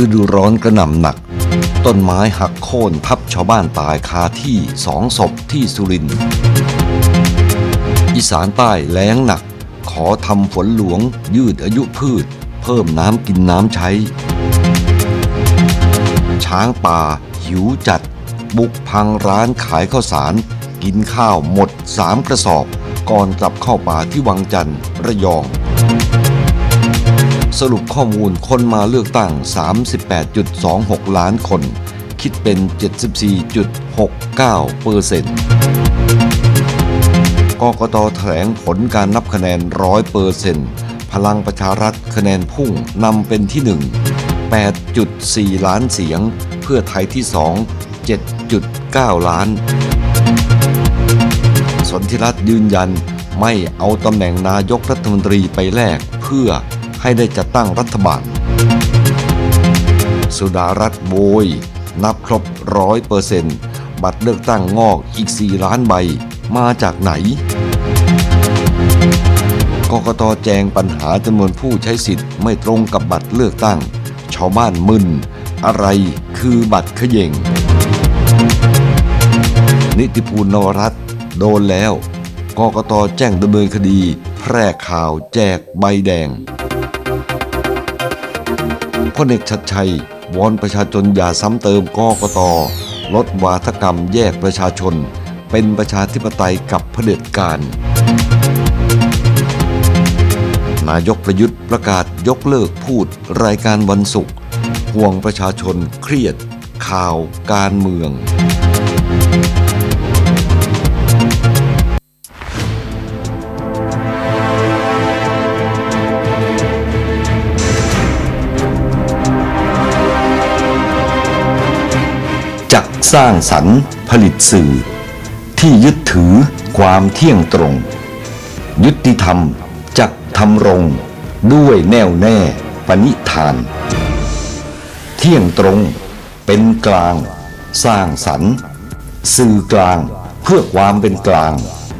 ฤดูร้อนกระหน่ำหนักต้นไม้หักโค่นทับชาวบ้านตายคาที่2 ศพที่สุรินทร์อีสานใต้แล้งหนักขอทำฝนหลวงยืดอายุพืชเพิ่มน้ำกินน้ำใช้ช้างป่าหิวจัดบุกพังร้านขายข้าวสารกินข้าวหมด3 กระสอบก่อนกลับเข้าป่าที่วังจันทร์ระยองสรุปข้อมูลคนมาเลือกตั้ง 38.26 ล้านคนคิดเป็น 74.69% กกต.แถลงผลการนับคะแนน 100% พลังประชารัฐคะแนนพุ่งนำเป็นที่ 1 8.4 ล้านเสียงเพื่อไทยที่ 2 7.9 ล้านสนธิรัตน์ยืนยันไม่เอาตำแหน่งนายกรัฐมนตรีไปแลกเพื่อให้ได้จัดตั้งรัฐบาลสุดารัตน์โวยนับครบ 100% บัตรเลือกตั้งงอกอีก4 ล้านใบมาจากไหนกกต.แจงปัญหาจำนวนผู้ใช้สิทธิ์ไม่ตรงกับบัตรเลือกตั้งชาวบ้านมึนอะไรคือบัตรเขย่งนิติภูล นวรัตน์โดนแล้วกกต.แจ้งดำเนินคดีแพร่ข่าวแจกใบแดงพลเอกชัดชัยวอนประชาชนอย่าซ้ำเติมกกต.ลดวาทกรรมแยกประชาชนเป็นประชาธิปไตยกับเผด็จการนายกประยุทธ์ประกาศยกเลิกพูดรายการวันศุกร์ห่วงประชาชนเครียดข่าวการเมืองจักสร้างสรรค์ผลิตสื่อที่ยึดถือความเที่ยงตรงยุติธรรมจักทำรงด้วยแน่วแน่ปณิธานเที่ยงตรงเป็นกลางสร้างสรรค์สื่อกลางเพื่อความเป็นกลาง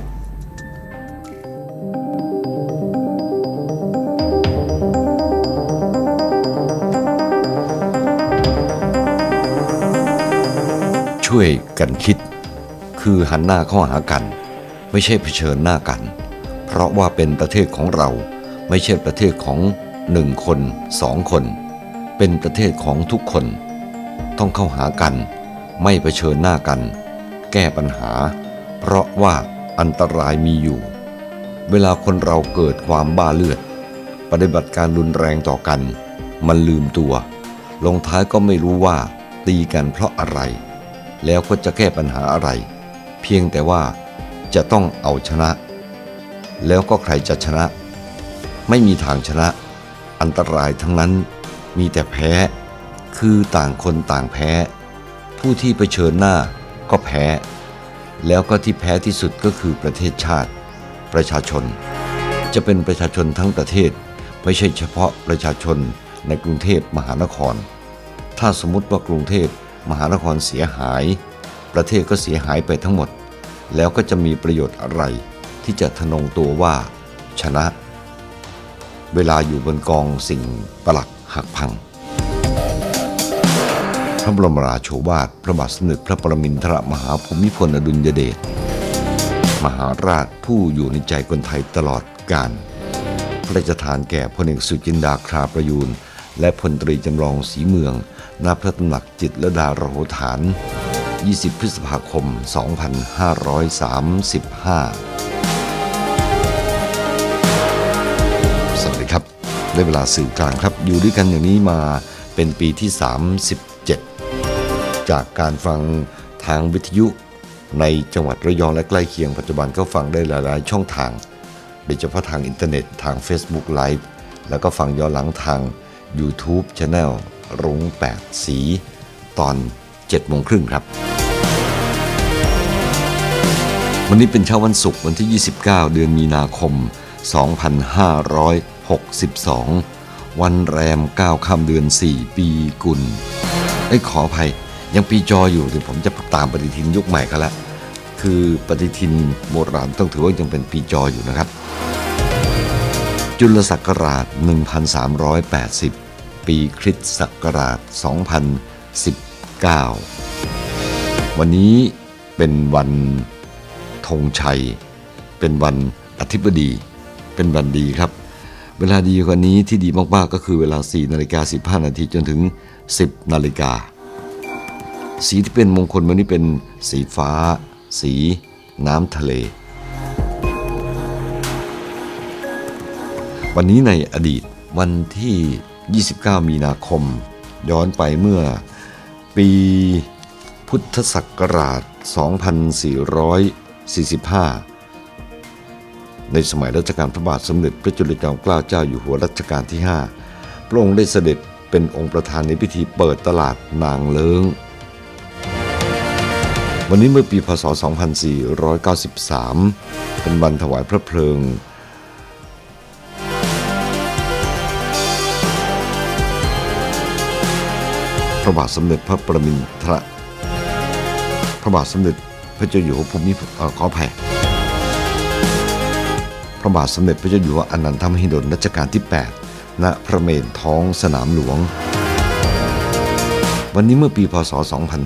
ช่วยกันคิดคือหันหน้าเข้าหากันไม่ใช่เผชิญหน้ากันเพราะว่าเป็นประเทศของเราไม่ใช่ประเทศของ1 คน 2 คนเป็นประเทศของทุกคนต้องเข้าหากันไม่เผชิญหน้ากันแก้ปัญหาเพราะว่าอันตรายมีอยู่เวลาคนเราเกิดความบ้าเลือดปฏิบัติการรุนแรงต่อกันมันลืมตัวลงท้ายก็ไม่รู้ว่าตีกันเพราะอะไรแล้วก็จะแก้ปัญหาอะไรเพียงแต่ว่าจะต้องเอาชนะแล้วก็ใครจะชนะไม่มีทางชนะอันตรายทั้งนั้นมีแต่แพ้คือต่างคนต่างแพ้ผู้ที่เผชิญหน้าก็แพ้แล้วก็ที่แพ้ที่สุดก็คือประเทศชาติประชาชนจะเป็นประชาชนทั้งประเทศไม่ใช่เฉพาะประชาชนในกรุงเทพมหานครถ้าสมมุติว่ากรุงเทพมหานครเสียหายประเทศก็เสียหายไปทั้งหมดแล้วก็จะมีประโยชน์อะไรที่จะทะนงตัวว่าชนะเวลาอยู่บนกองสิ่งปลักหักพังพระบรมราโชวาทพระบาทสมเด็จพระปรมินทรมหาภูมิพลอดุลยเดชมหาราชผู้อยู่ในใจคนไทยตลอดกาลพระราชทานแก่พลเอกสุจินดาคราประยูรและพลตรีจำลองศรีเมืองณพระตำหนักจิตรลดาโรหฐาน20 พฤษภาคม 2535สวัสดีครับได้เวลาสื่อกลางครับอยู่ด้วยกันอย่างนี้มาเป็นปีที่37จากการฟังทางวิทยุในจังหวัดระยองและใกล้เคียงปัจจุบันก็ฟังได้หลายๆช่องทางโดยเฉพาะทางอินเทอร์เน็ตทาง Facebook Live แล้วก็ฟังย้อนหลังทาง YouTube Channel รุ้ง8สีตอน 7:30 ครับวันนี้เป็นเช้าวันศุกร์วันที่29เดือนมีนาคม2562วันแรม9ค่ำเดือน4ปีกุลขออภัยยังปีจออยู่เดี๋ยวผมจะตามปฏิทินยุคใหม่กันแล้วคือปฏิทินโบราณต้องถือว่ายังเป็นปีจออยู่นะครับจุลศักราช1380 ปีคริสตศักราช 2019 วันนี้เป็นวันธงชัยเป็นวันอธิบดีเป็นวันดีครับเวลาดีกว่านี้ที่ดีมากๆก็คือเวลา 4:15 นาทีจนถึง 10 นาฬิกาสีที่เป็นมงคลวันนี้เป็นสีฟ้าสีน้ำทะเลวันนี้ในอดีตวันที่ 29 มีนาคมย้อนไปเมื่อปีพุทธศักราช 2445 ในสมัยรัชกาลพระบาทสมเด็จพระจุลจอมเกล้าเจ้าอยู่หัวรัชกาลที่ 5 พระองค์ได้เสด็จเป็นองค์ประธานในพิธีเปิดตลาดนางเลิ้งวันนี้เมื่อปีพ.ศ. 2493 เป็นวันถวายพระเพลิงพระบาทสมเด็จพระประมินทรพระบาทสมเด็จพระเจ้าอยู่หัวภูมิขออภัยพระบาทสมเด็จพระเจ้าอยู่หัวอนันทมหิดลรัชกาลที่ 8 ณ พระเมรุท้องสนามหลวงวันนี้เมื่อปีพ.ศ.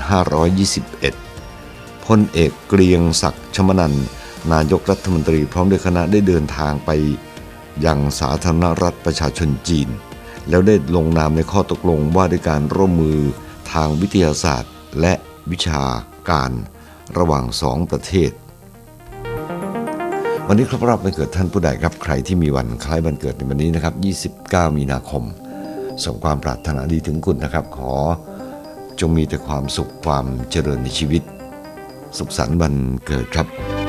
2521 พลเอกเกรียงศักดิ์ชมนันท์นายกรัฐมนตรีพร้อมด้วยคณะได้เดินทางไปยังสาธารณรัฐประชาชนจีนแล้วได้ลงนามในข้อตกลงว่าด้วยการร่วมมือทางวิทยาศาสตร์และวิชาการระหว่าง2ประเทศวันนี้ครบรอบวันเกิดท่านผู้ใดครับใครที่มีวันคล้ายวันเกิดในวันนี้นะครับ29 มีนาคมส่งความปรารถนาดีถึงคุณนะครับขอจงมีแต่ความสุขความเจริญในชีวิตสุขสันต์วันเกิดครับ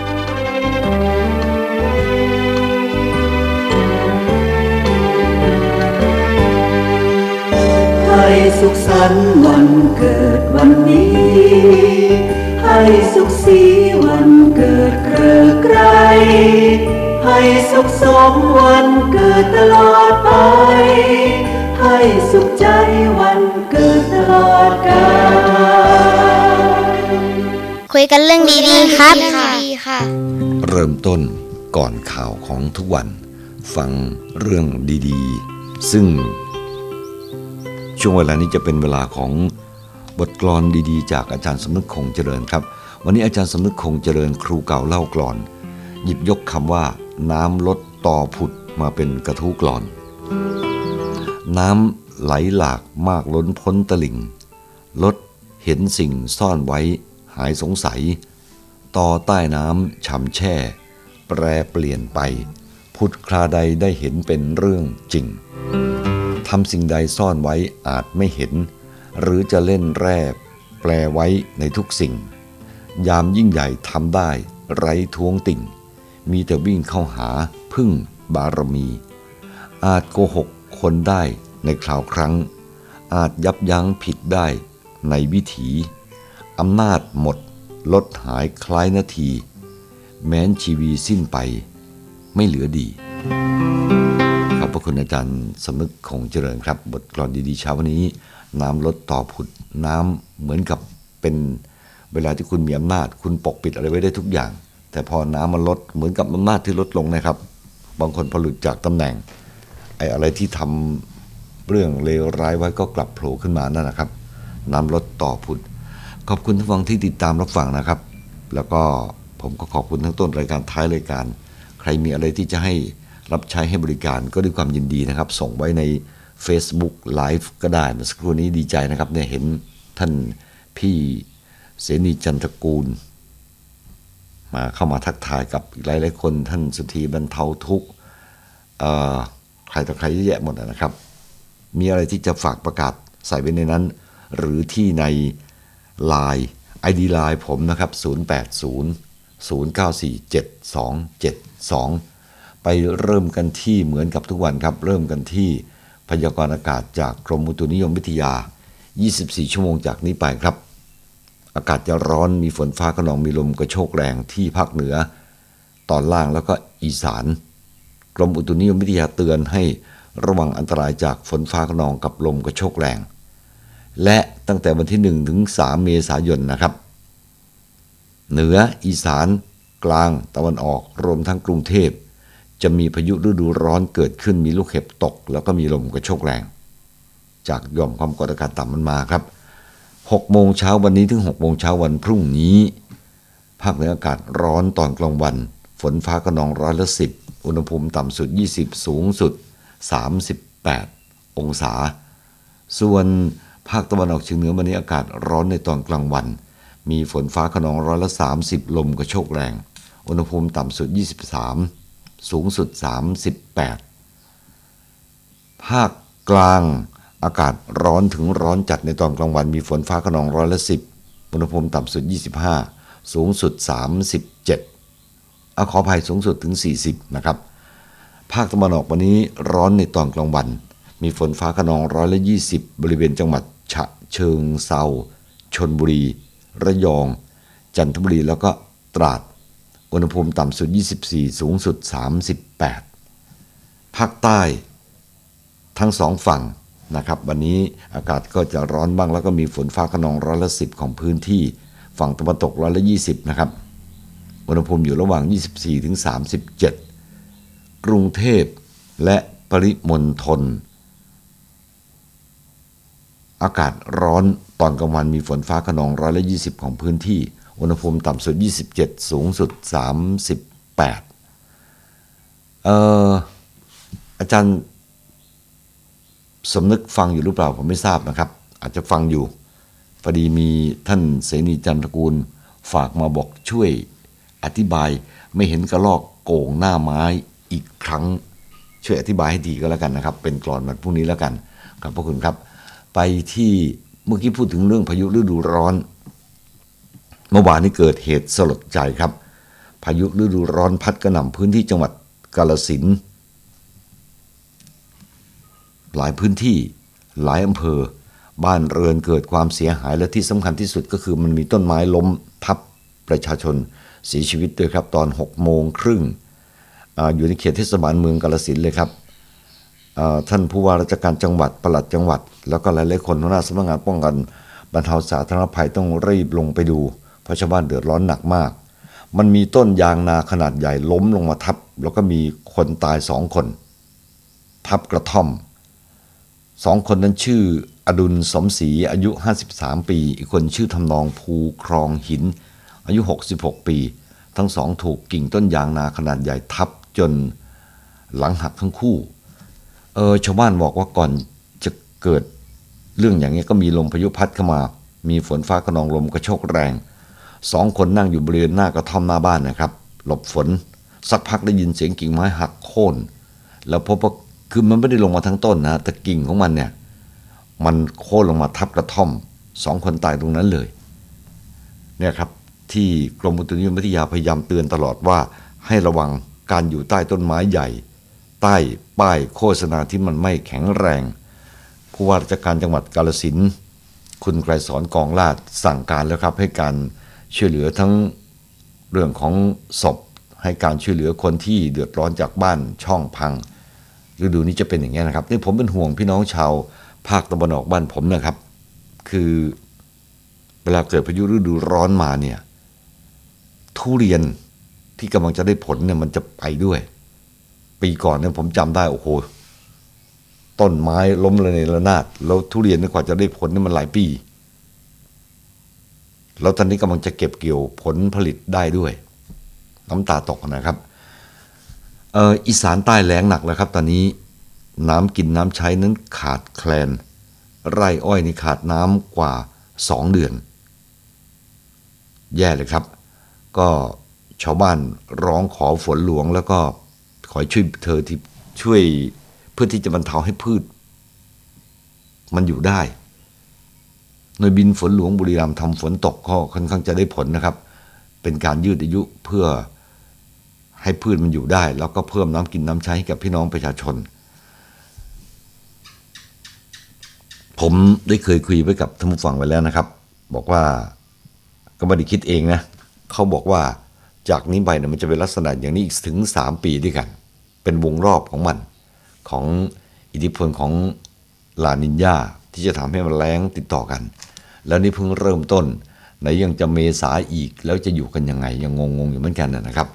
ให้สุขสันต์วันเกิดวันนี้ให้สุขสีวันเกิดเกริกไกรให้สุขสมวันเกิดตลอดไปให้สุขใจวันเกิดตลอดกาลคุยกันเรื่องดีๆครับเริ่มต้นก่อนข่าวของทุกวันฟังเรื่องดีๆซึ่งช่วงเวลานี้จะเป็นเวลาของบทกลอนดีๆจากอาจารย์สมนึกคงเจริญครับวันนี้อาจารย์สมนึกคงเจริญครูเก่าเล่ากลอนหยิบยกคำว่าน้ำลดต่อผุดมาเป็นกระทู้กลอนน้ำไหลหลากมากล้นพ้นตลิ่งลดเห็นสิ่งซ่อนไว้หายสงสัยต่อใต้น้ำฉ่ำแช่แปรเปลี่ยนไปผุดคราใดได้เห็นเป็นเรื่องจริงทำสิ่งใดซ่อนไว้อาจไม่เห็นหรือจะเล่นแร่แปลไว้ในทุกสิ่งยามยิ่งใหญ่ทำได้ไร้ท้วงติ่งมีแต่วิ่งเข้าหาพึ่งบารมีอาจโกหกคนได้ในคราวครั้งอาจยับยั้งผิดได้ในวิถีอำนาจหมดลดหายคล้ายนาทีแม้นชีวีสิ้นไปไม่เหลือดีขอบพระคุณอาจารย์สมนึกคงเจริญครับบทกลอนดีๆเช้าวันนี้น้ำลดต่อผุดน้ำเหมือนกับเป็นเวลาที่คุณมีอำนาจคุณปกปิดอะไรไว้ได้ทุกอย่างแต่พอน้ำมันลดเหมือนกับอำนาจที่ลดลงนะครับบางคนพอหลุดจากตำแหน่งอะไรที่ทำเรื่องเลวร้ายไว้ก็กลับโผล่ขึ้นมานั่นนะครับน้ำลดต่อผุดขอบคุณทุกฟังที่ติดตามรับฟังนะครับแล้วก็ผมก็ขอบคุณทั้งต้นรายการท้ายรายการใครมีอะไรที่จะให้รับใช้ให้บริการก็ด้วยความยินดีนะครับส่งไว้ใน Facebook Live ก็ได้เมื่อสักครู่นี้ดีใจนะครับเนี่ยเห็นท่านพี่เสนีจันทกูลมาเข้ามาทักทายกับอีกหลายๆคนท่านสุธีบรรเทาทุกข์ใครต่อใครเยอะแยะหมดนะครับมีอะไรที่จะฝากประกาศใส่ไว้ในนั้นหรือที่ใน LINE ID LINE ผมนะครับ0800947272ไปเริ่มกันที่เหมือนกับทุกวันครับเริ่มกันที่พยากรณ์อากาศจากกรมอุตุนิยมวิทยา24 ชั่วโมงจากนี้ไปครับอากาศจะร้อนมีฝนฟ้าคะนองมีลมกระโชกแรงที่ภาคเหนือตอนล่างแล้วก็อีสานกรมอุตุนิยมวิทยาเตือนให้ระวังอันตรายจากฝนฟ้าคะนองกับลมกระโชกแรงและตั้งแต่วันที่1ถึง3เมษายนนะครับเหนืออีสานกลางตะวันออกรวมทั้งกรุงเทพจะมีพายุฤดูร้อนเกิดขึ้นมีลูกเห็บตกแล้วก็มีลมกระโชกแรงจากหย่อมความกดอากาศต่ำมันมาครับ6 โมงเช้าวันนี้ถึง6 โมงเช้าวันพรุ่งนี้ภาคเหนืออากาศร้อนตอนกลางวันฝนฟ้าคะนอง10%อุณหภูมิต่ำสุด20สูงสุด38 องศาส่วนภาคตะวันออกเฉียงเหนือวันนี้อากาศร้อนในตอนกลางวันมีฝนฟ้าคะนอง30%ลมกระโชกแรงอุณหภูมิต่ำสุด23สูงสุด38ภาคกลางอากาศร้อนถึงร้อนจัดในตอนกลางวันมีฝนฟ้าคะนอง10%อุณหภูมิต่ำสุด25สูงสุด37ขออภัยสูงสุดถึง40นะครับภาคตะวันออกวันนี้ร้อนในตอนกลางวันมีฝนฟ้าคะนอง20%บริเวณจังหวัดฉะเชิงเทราชลบุรีระยองจันทบุรีแล้วก็ตราดอุณหภูมิต่ำสุด24สูงสุด38ภาคใต้ทั้งสองฝั่งนะครับวันนี้อากาศก็จะร้อนบ้างแล้วก็มีฝนฟ้าคะนอง10%ของพื้นที่ฝั่งตะวันตก20%นะครับอุณหภูมิอยู่ระหว่าง24ถึง37กรุงเทพและปริมณฑลอากาศร้อนตอนกลางวันมีฝนฟ้าคะนอง20%ของพื้นที่อุณหภูมิต่ำสุด27สูงสุด38อาจารย์สมนึกฟังอยู่หรือเปล่าผมไม่ทราบนะครับอาจจะฟังอยู่พอดีมีท่านเสนีจันทกูลฝากมาบอกช่วยอธิบายไม่เห็นกระรอกโก่งหน้าไม้อีกครั้งช่วยอธิบายให้ดีก็แล้วกันนะครับเป็นกลอนวันพรุ่งนี้แล้วกันขอบพระคุณครับไปที่เมื่อกี้พูดถึงเรื่องพายุฤดูร้อนเมื่อวานนี้เกิดเหตุสลดใจครับพายุฤดูร้อนพัดกระหน่ำพื้นที่จังหวัดกาฬสินธุ์หลายพื้นที่หลายอำเภอบ้านเรือนเกิดความเสียหายและที่สำคัญที่สุดก็คือมันมีต้นไม้ล้มทับประชาชนเสียชีวิตด้วยครับตอน6 โมงครึ่งอยู่ในเขตเทศบาลเมืองกาฬสินธุ์เลยครับท่านผู้ว่าราชการจังหวัดปลัดจังหวัดแล้วก็หลายๆคนหัวหน้าสำนักงานป้องกันบรรเทาสาธารณภัยต้องรีบลงไปดูเพราะชาวบ้านเดือดร้อนหนักมากมันมีต้นยางนาขนาดใหญ่ล้มลงมาทับแล้วก็มีคนตาย2 คนทับกระท่อม2 คนนั้นชื่ออดุลสมศรีอายุ53 ปีอีกคนชื่อทำนองภูครองหินอายุ66 ปีทั้งสองถูกกิ่งต้นยางนาขนาดใหญ่ทับจนหลังหักทั้งคู่ชาวบ้านบอกว่าก่อนจะเกิดเรื่องอย่างนี้ก็มีลมพายุพัดเข้ามามีฝนฟ้าคะนองลมกระโชกแรง2 คนนั่งอยู่บริเวณหน้ากระท่อมหน้าบ้านนะครับหลบฝนสักพักได้ยินเสียงกิ่งไม้หักโค่นแล้วพบว่าคือมันไม่ได้ลงมาทั้งต้นนะแต่กิ่งของมันเนี่ยมันโค่นลงมาทับกระท่อม2 คนตายตรงนั้นเลยเนี่ยครับที่กรมอุตุนิยมวิทยาพยายามเตือนตลอดว่าให้ระวังการอยู่ใต้ต้นไม้ใหญ่ใต้ป้ายโฆษณาที่มันไม่แข็งแรงผู้ว่าราชการจังหวัดกาฬสินธุ์คุณไกรสอนกองลาดสั่งการแล้วครับให้การช่วยเหลือทั้งเรื่องของศพให้การช่วยเหลือคนที่เดือดร้อนจากบ้านช่องพังฤดูนี้จะเป็นอย่างนี้นะครับนี่ผมเป็นห่วงพี่น้องชาวภาคตะวันออกบ้านผมนะครับคือเวลาเกิดพายุฤดูร้อนมาเนี่ยทุเรียนที่กำลังจะได้ผลเนี่ยมันจะไปด้วยปีก่อนเนี่ยผมจำได้โอ้โหต้นไม้ล้มระเนระนาดแล้วทุเรียนกว่าจะได้ผลเนี่ยมันหลายปีแล้วตอนนี้กำลังจะเก็บเกี่ยวผลผลิตได้ด้วยน้ำตาตกนะครับอีสานใต้แล้งหนักแล้วครับตอนนี้น้ำกินน้ำใช้นั้นขาดแคลนไร่อ้อยนี่ขาดน้ำกว่า2 เดือนแย่เลยครับก็ชาวบ้านร้องขอฝนหลวงแล้วก็ขอช่วยเธอที่ช่วยเพื่อที่จะบรรเทาให้พืชมันอยู่ได้หน่วยบินฝนหลวงบุรีรัมย์ทำฝนตกก็ค่อนข้างจะได้ผลนะครับเป็นการยืดอายุเพื่อให้พืชมันอยู่ได้แล้วก็เพิ่มน้ำกินน้ำใช้ให้กับพี่น้องประชาชนผมได้เคยคุยไว้กับท่านผู้ฟังไว้แล้วนะครับบอกว่าก็ไม่ได้คิดเองนะเขาบอกว่าจากนี้ไปเนี่ยมันจะเป็นลักษณะอย่างนี้อีกถึง3 ปีด้วยกันเป็นวงรอบของมันของอิทธิพลของลานิญาที่จะทำให้มันแล้งติดต่อกันแล้วนี่เพิ่งเริ่มต้นไหนยังจะเมษาอีกแล้วจะอยู่กันยังไงยังงงอยู่เหมือนกันนะครับ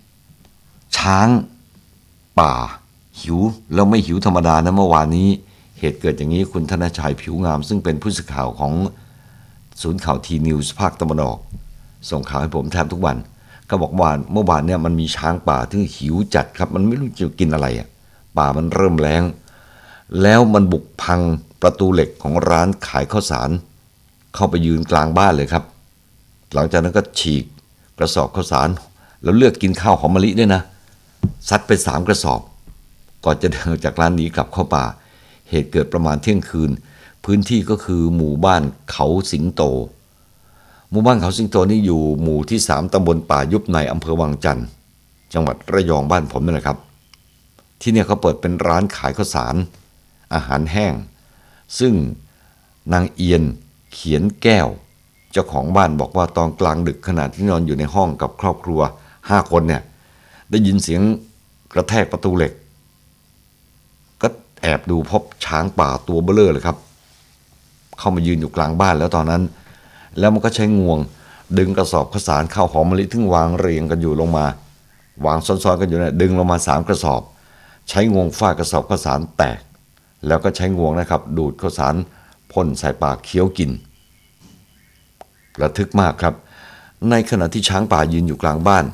ช้างป่าหิวแล้วไม่หิวธรรมดานะเมื่อวานนี้เหตุเกิดอย่างนี้คุณธนชัยผิวงามซึ่งเป็นผู้สื่อข่าวของศูนย์ข่าวทีนิวส์ภาคตะวันออกส่งข่าวให้ผมแทบทุกวันก็บอกว่าเมื่อวานเนี่ยมันมีช้างป่าที่หิวจัดครับมันไม่รู้จะกินอะไรอ่ะป่ามันเริ่มแล้งแล้วมันบุกพังประตูเหล็กของร้านขายข้าวสารเข้าไปยืนกลางบ้านเลยครับหลังจากนั้นก็ฉีกกระสอบข้าวสารแล้วเลือกกินข้าวหอมมะลิด้วยนะซัดไป3 กระสอบก่อนจะเดินจากร้านนี้กลับเข้าป่าเหตุเกิดประมาณเที่ยงคืนพื้นที่ก็คือหมู่บ้านเขาสิงโตหมู่บ้านเขาสิงโตนี่อยู่หมู่ที่3ตำบลป่ายุบในอำเภอวังจันทร์จังหวัดระยองบ้านผมนี่แหละครับที่เนี่ยเขาเปิดเป็นร้านขายข้าวสารอาหารแห้งซึ่งนางเอียนเขียนแก้วเจ้าของบ้านบอกว่าตอนกลางดึกขณะที่นอนอยู่ในห้องกับครอบครัว5 คนเนี่ยได้ยินเสียงกระแทกประตูเหล็กก็แอบดูพบช้างป่าตัวเบ้อเร่อเลยครับเข้ามายืนอยู่กลางบ้านแล้วตอนนั้นแล้วมันก็ใช้งวงดึงกระสอบข้าวสารข้าวหอมมะลิที่วางเรียงกันอยู่ลงมาวางซ้อนๆกันอยู่เนี่ยดึงลงมา3 กระสอบใช้งวงฟาดกระสอบข้าวสารแตกแล้วก็ใช้งวงนะครับดูดข้าวสารพ่นใส่ปากเคี้ยวกินระทึกมากครับในขณะที่ช้างป่ายืนอยู่กลางบ้าน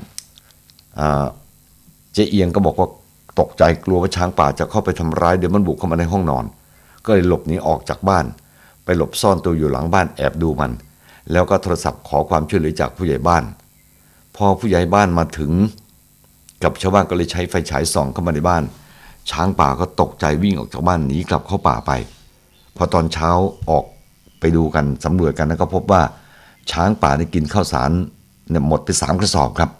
เจ๊เอียงก็บอกว่าตกใจกลัวว่าช้างป่าจะเข้าไปทำร้ายเดี๋ยวมันบุกเข้ามาในห้องนอนก็เลยหลบหนีออกจากบ้านไปหลบซ่อนตัวอยู่หลังบ้านแอบดูมันแล้วก็โทรศัพท์ขอความช่วยเหลือจากผู้ใหญ่บ้านพอผู้ใหญ่บ้านมาถึงกับชาวบ้านก็เลยใช้ไฟฉายส่องเข้ามาในบ้านช้างป่าก็ตกใจวิ่งออกจากบ้านหนีกลับเข้าป่าไปพอตอนเช้าออกไปดูกันสำรวจกันแล้วก็พบว่าช้างป่าได้กินข้าวสารเนี่ยหมดไป3 กระสอบครับ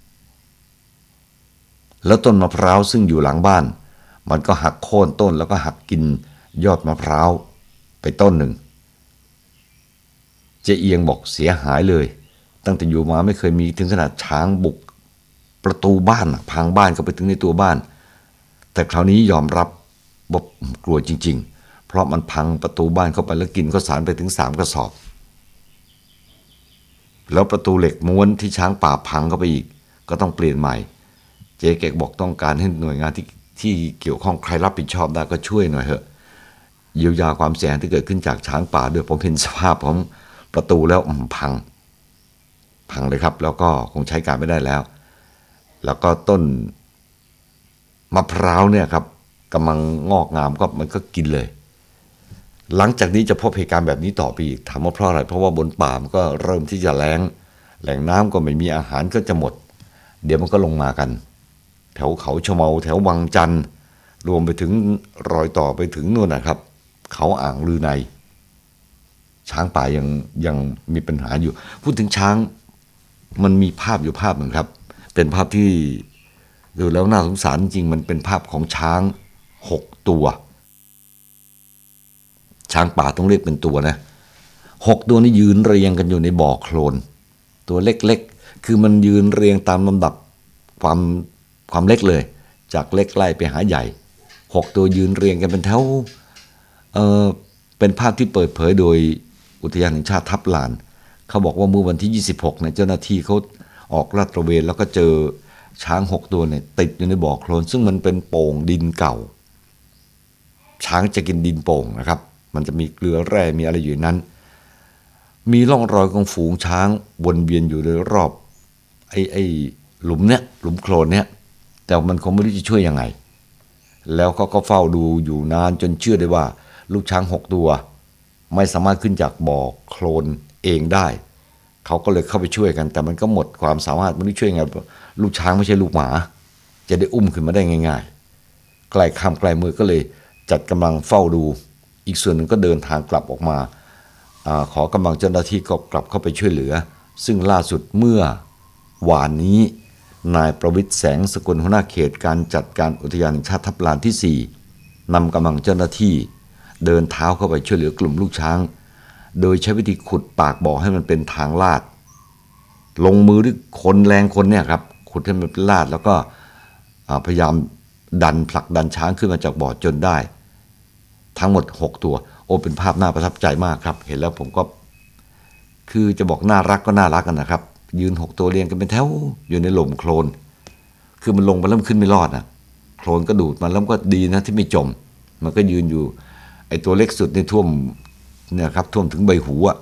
แล้วต้นมะพร้าวซึ่งอยู่หลังบ้านมันก็หักโค่นต้นแล้วก็หักกินยอดมะพร้าวไปต้นหนึ่งเจ๊เอียงบอกเสียหายเลยตั้งแต่อยู่มาไม่เคยมีถึงขนาดช้างบุกประตูบ้านพังบ้านเข้าไปถึงในตัวบ้านแต่คราวนี้ยอมรับว่ากลัวจริงๆเพราะมันพังประตูบ้านเข้าไปแล้วกินข้าวสารไปถึง3 กระสอบแล้วประตูเหล็กม้วนที่ช้างป่าพังเข้าไปอีกก็ต้องเปลี่ยนใหม่เจ๊เก็กบอกต้องการให้หน่วยงานที่เกี่ยวข้องใครรับผิดชอบได้ก็ช่วยหน่อยเถอะเยียวยาความเสียหายที่เกิดขึ้นจากช้างป่าด้วยผมเห็นสภาพของประตูแล้วพังเลยครับแล้วก็คงใช้การไม่ได้แล้วก็ต้นมะพร้าวเนี่ยครับกำลังงอกงามก็มันก็กินเลยหลังจากนี้จะพบเหตุการณ์แบบนี้ต่อไปอีกถามว่าเพราะอะไรเพราะว่าบนป่ามันก็เริ่มที่จะแล้งแหล่งน้ำก็ไม่มีอาหารก็จะหมดเดี๋ยวมันก็ลงมากันแถวเขาชะเมาแถววังจันทร์รวมไปถึงรอยต่อไปถึงนู่นนะครับเขาอ่างลือในช้างป่ายังมีปัญหาอยู่พูดถึงช้างมันมีภาพอยู่ภาพหนึ่งครับเป็นภาพที่ดูแล้วน่าสงสารจริงมันเป็นภาพของช้าง6 ตัวช้างป่าต้องเรียกเป็นตัวนะ6 ตัวนี่ยืนเรียงกันอยู่ในบ่อโคลนตัวเล็กๆคือมันยืนเรียงตามลำดับความเล็กเลยจากเล็กไล่ไปหาใหญ่6 ตัวยืนเรียงกันเป็นแถวเป็นภาพที่เปิดเผยโดยอุทยานแห่งชาติทับลานเขาบอกว่าเมื่อวันที่26เนี่ยเจ้าหน้าที่เขาออกลาดตระเวนแล้วก็เจอช้าง6 ตัวเนี่ยติดอยู่ในบ่อโคลนซึ่งมันเป็นโป่งดินเก่าช้างจะกินดินโป่งนะครับมันจะมีเกลือแร่มีอะไรอยู่นั้นมีร่องรอยของฝูงช้างวนเวียนอยู่โดยรอบไอ้หลุมโคลนเนี่ยแต่มันคงไม่รู้จะช่วยยังไงแล้วเขาก็เฝ้าดูอยู่นานจนเชื่อได้ว่าลูกช้าง6 ตัวไม่สามารถขึ้นจากบ่อโคลนเองได้เขาก็เลยเข้าไปช่วยกันแต่มันก็หมดความสามารถมันไม่ช่วยไงลูกช้างไม่ใช่ลูกหมาจะได้อุ้มขึ้นมาได้ง่ายๆใกล้ค่ำใกล้มืดก็เลยจัดกำลังเฝ้าดูอีกส่วนหนึ่งก็เดินทางกลับออกมาขอกำลังเจ้าหน้าที่ก็กลับเข้าไปช่วยเหลือซึ่งล่าสุดเมื่อวานนี้นายประวิตรแสงสกุลหัวหน้าเขตการจัดการอุทยานแห่งชาติทับลานที่4นำกำลังเจ้าหน้าที่เดินเท้าเข้าไปช่วยเหลือกลุ่มลูกช้างโดยใช้วิธีขุดปากบ่อให้มันเป็นทางลาดลงมือด้วยคนแรงคนเนี่ยครับขุดให้มันเป็นลาดแล้วก็พยายามผลักดันช้างขึ้นมาจากบ่อจนได้ทั้งหมด6 ตัวโอ้เป็นภาพน่าประทับใจมากครับเห็นแล้วผมก็คือจะบอกน่ารักก็น่ารักกันนะครับยืน6 ตัวเรียงกันเป็นแถวอยู่ในหล่มโคลนคือมันลงไปแล้วขึ้นไม่รอดนะโคลนก็ดูดมันแล้วก็ดีนะที่ไม่จมมันก็ยืนอยู่ตัวเล็กสุดนี่ท่วมเนี่ยครับท่วมถึงใบหูอ่ะ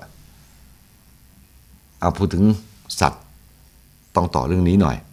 เอาพูดถึงสัตว์ต้องต่อเรื่องนี้หน่อย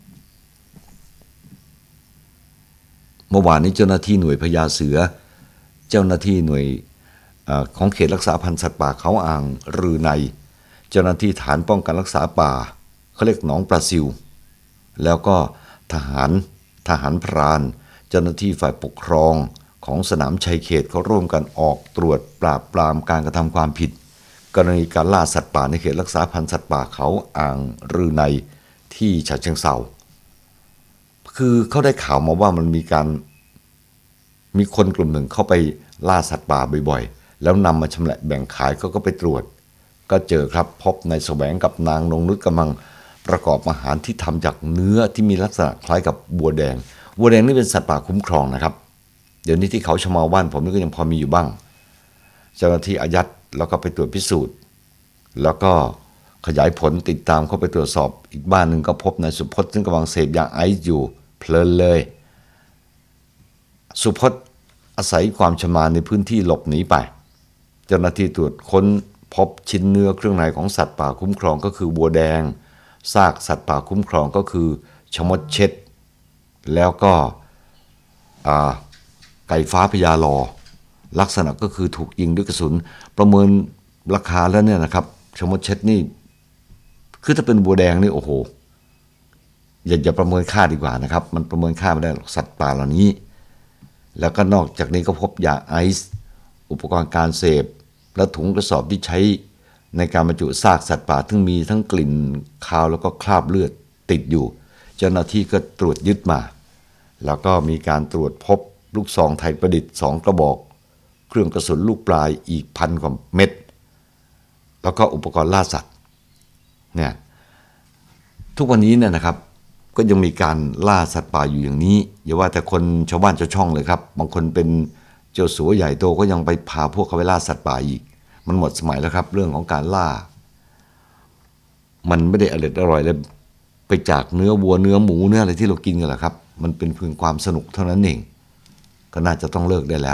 เมื่อวานนี้เจ้าหน้าที่หน่วยพญาเสือเจ้าหน้าที่หน่วยของเขตรักษาพันธุ์สัตว์ป่าเขาอ่างรือในเจ้าหน้าที่ฐานป้องกันรักษาป่าเขาเรียกหนองปลาซิวแล้วก็ทหารพรานเจ้าหน้าที่ฝ่ายปกครองของสนามชัยเขตเขาร่วมกันออกตรวจปราบปรามการกระทำความผิดกรณีการล่าสัตว์ป่าในเขตรักษาพันธุ์สัตว์ป่าเขาอ่างรือในที่ฉะเชิงเทราคือเขาได้ข่าวมาว่ามันมีคนกลุ่มหนึ่งเข้าไปล่าสัตว์ป่าบ่อยๆแล้วนำมาชำแหละแบ่งขายเขาก็ไปตรวจก็เจอครับพบนายแสวงกับนางนงนุชกำลังประกอบอาหารที่ทำจากเนื้อที่มีลักษณะคล้ายกับบัวแดงนี่เป็นสัตว์ป่าคุ้มครองนะครับเดี๋ยวนี้ที่เขาชะเมาบ้านผมนี่ก็ยังพอมีอยู่บ้างเจ้าหน้าที่อายัดแล้วก็ไปตรวจพิสูจน์แล้วก็ขยายผลติดตามเข้าไปตรวจสอบอีกบ้านหนึ่งก็พบนายสุพจน์ซึ่งกำลังเสพยาไอซ์อยู่เพลินเลยสุพจน์อาศัยความชำนาญในพื้นที่หลบหนีไปเจ้าหน้าที่ตรวจค้นพบชิ้นเนื้อเครื่องในของสัตว์ป่าคุ้มครองก็คือบัวแดงซากสัตว์ป่าคุ้มครองก็คือชมดเช็ดแล้วก็ไก่ฟ้าพญาลอลักษณะก็คือถูกยิงด้วยกระสุนประเมินราคาแล้วเนี่ยนะครับชมดเช็ดนี่คือถ้าเป็นบัวแดงนี่โอ้โหอย่าประเมินค่าดีกว่านะครับมันประเมินค่าไม่ได้หรอกสัตว์ป่าเหล่านี้แล้วก็นอกจากนี้ก็พบยาไอซ์อุปกรณ์การเสพและถุงกระสอบที่ใช้ในการบรรจุซากสัตว์ป่าซึ่งมีทั้งกลิ่นคาวแล้วก็คราบเลือดติดอยู่เจ้าหน้าที่ก็ตรวจยึดมาแล้วก็มีการตรวจพบลูกซองไทยประดิษฐ์2กระบอกเครื่องกระสุนลูกปลายอีก1,000 กว่าเม็ดแล้วก็อุปกรณ์ล่าสัตว์เนี่ยทุกวันนี้เนี่ยนะครับก็ยังมีการล่าสัตว์ป่าอยู่อย่างนี้อย่าว่าแต่คนชาวบ้านชาวช่องเลยครับบางคนเป็นเจ้าสัวใหญ่โตก็ยังไปพาพวกเขาไปล่าสัตว์ป่าอีกมันหมดสมัยแล้วครับเรื่องของการล่ามันไม่ได้อร่อยเลยไปจากเนื้อวัวเนื้อหมูเนื้ออะไรที่เรากินกันแหละครับมันเป็นเพียงความสนุกเท่านั้นเองก็น่าจะต้องเลิกได้แล้ว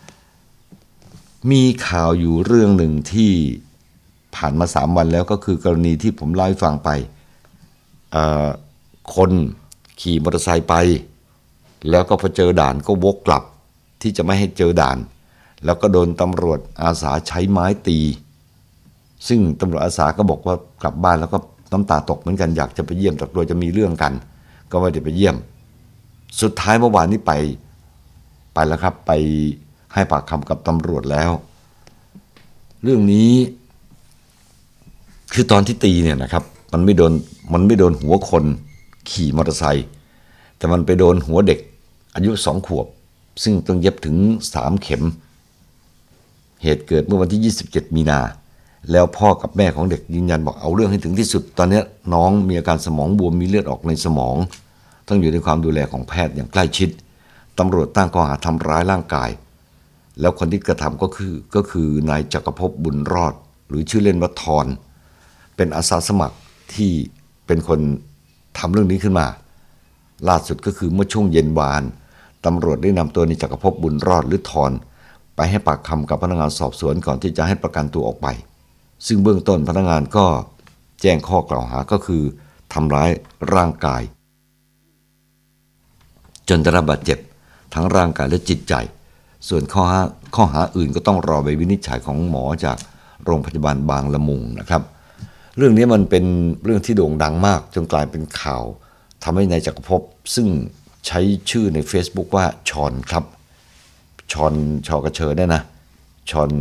มีข่าวอยู่เรื่องหนึ่งที่ผ่านมา3 วันแล้วก็คือกรณีที่ผมเล่าให้ฟังไปคนขี่มอเตอร์ไซค์ไปแล้วก็พอเจอด่านก็วกกลับที่จะไม่ให้เจอด่านแล้วก็โดนตำรวจอาสาใช้ไม้ตีซึ่งตำรวจอาสาก็บอกว่ากลับบ้านแล้วก็น้ำตาตกเหมือนกันอยากจะไปเยี่ยมแต่กลัวจะมีเรื่องกันก็ไม่ได้ไปเยี่ยมสุดท้ายเมื่อวานนี้ไปแล้วครับไปให้ปากคำกับตำรวจแล้วเรื่องนี้คือตอนที่ตีเนี่ยนะครับมันไม่โดนหัวคนขี่มอเตอร์ไซค์แต่มันไปโดนหัวเด็กอายุ2 ขวบซึ่งต้องเย็บถึง3 เข็มเหตุเกิดเมื่อวันที่27 มีนาแล้วพ่อกับแม่ของเด็กยืนยันบอกเอาเรื่องให้ถึงที่สุดตอนนี้น้องมีอาการสมองบวมมีเลือดออกในสมองต้องอยู่ในความดูแลของแพทย์อย่างใกล้ชิดตำรวจตั้งข้อหาทำร้ายร่างกายแล้วคนที่กระทำก็คือนายจักรภพบุญรอดหรือชื่อเล่นว่าทรเป็นอาสาสมัครที่เป็นคนทำเรื่องนี้ขึ้นมาล่าสุดก็คือเมื่อช่วงเย็นวานตำรวจได้นำตัวนายจักรภพบุญรอดหรือทรไปให้ปากคำกับพนักงานสอบสวนก่อนที่จะให้ประกันตัวออกไปซึ่งเบื้องต้นพนักงานก็แจ้งข้อกล่าวหาก็คือทำร้ายร่างกายจนได้รับบาดเจ็บทั้งร่างกายและจิตใจส่วนข้อหาอื่นก็ต้องรอใบวินิจฉัยของหมอจากโรงพยาบาลบางละมุงนะครับเรื่องนี้มันเป็นเรื่องที่โด่งดังมากจนกลายเป็นข่าวทำให้นายจักรภพซึ่งใช้ชื่อใน Facebook ว่าชอนครับชอกระเชอเนี่ยนะชอน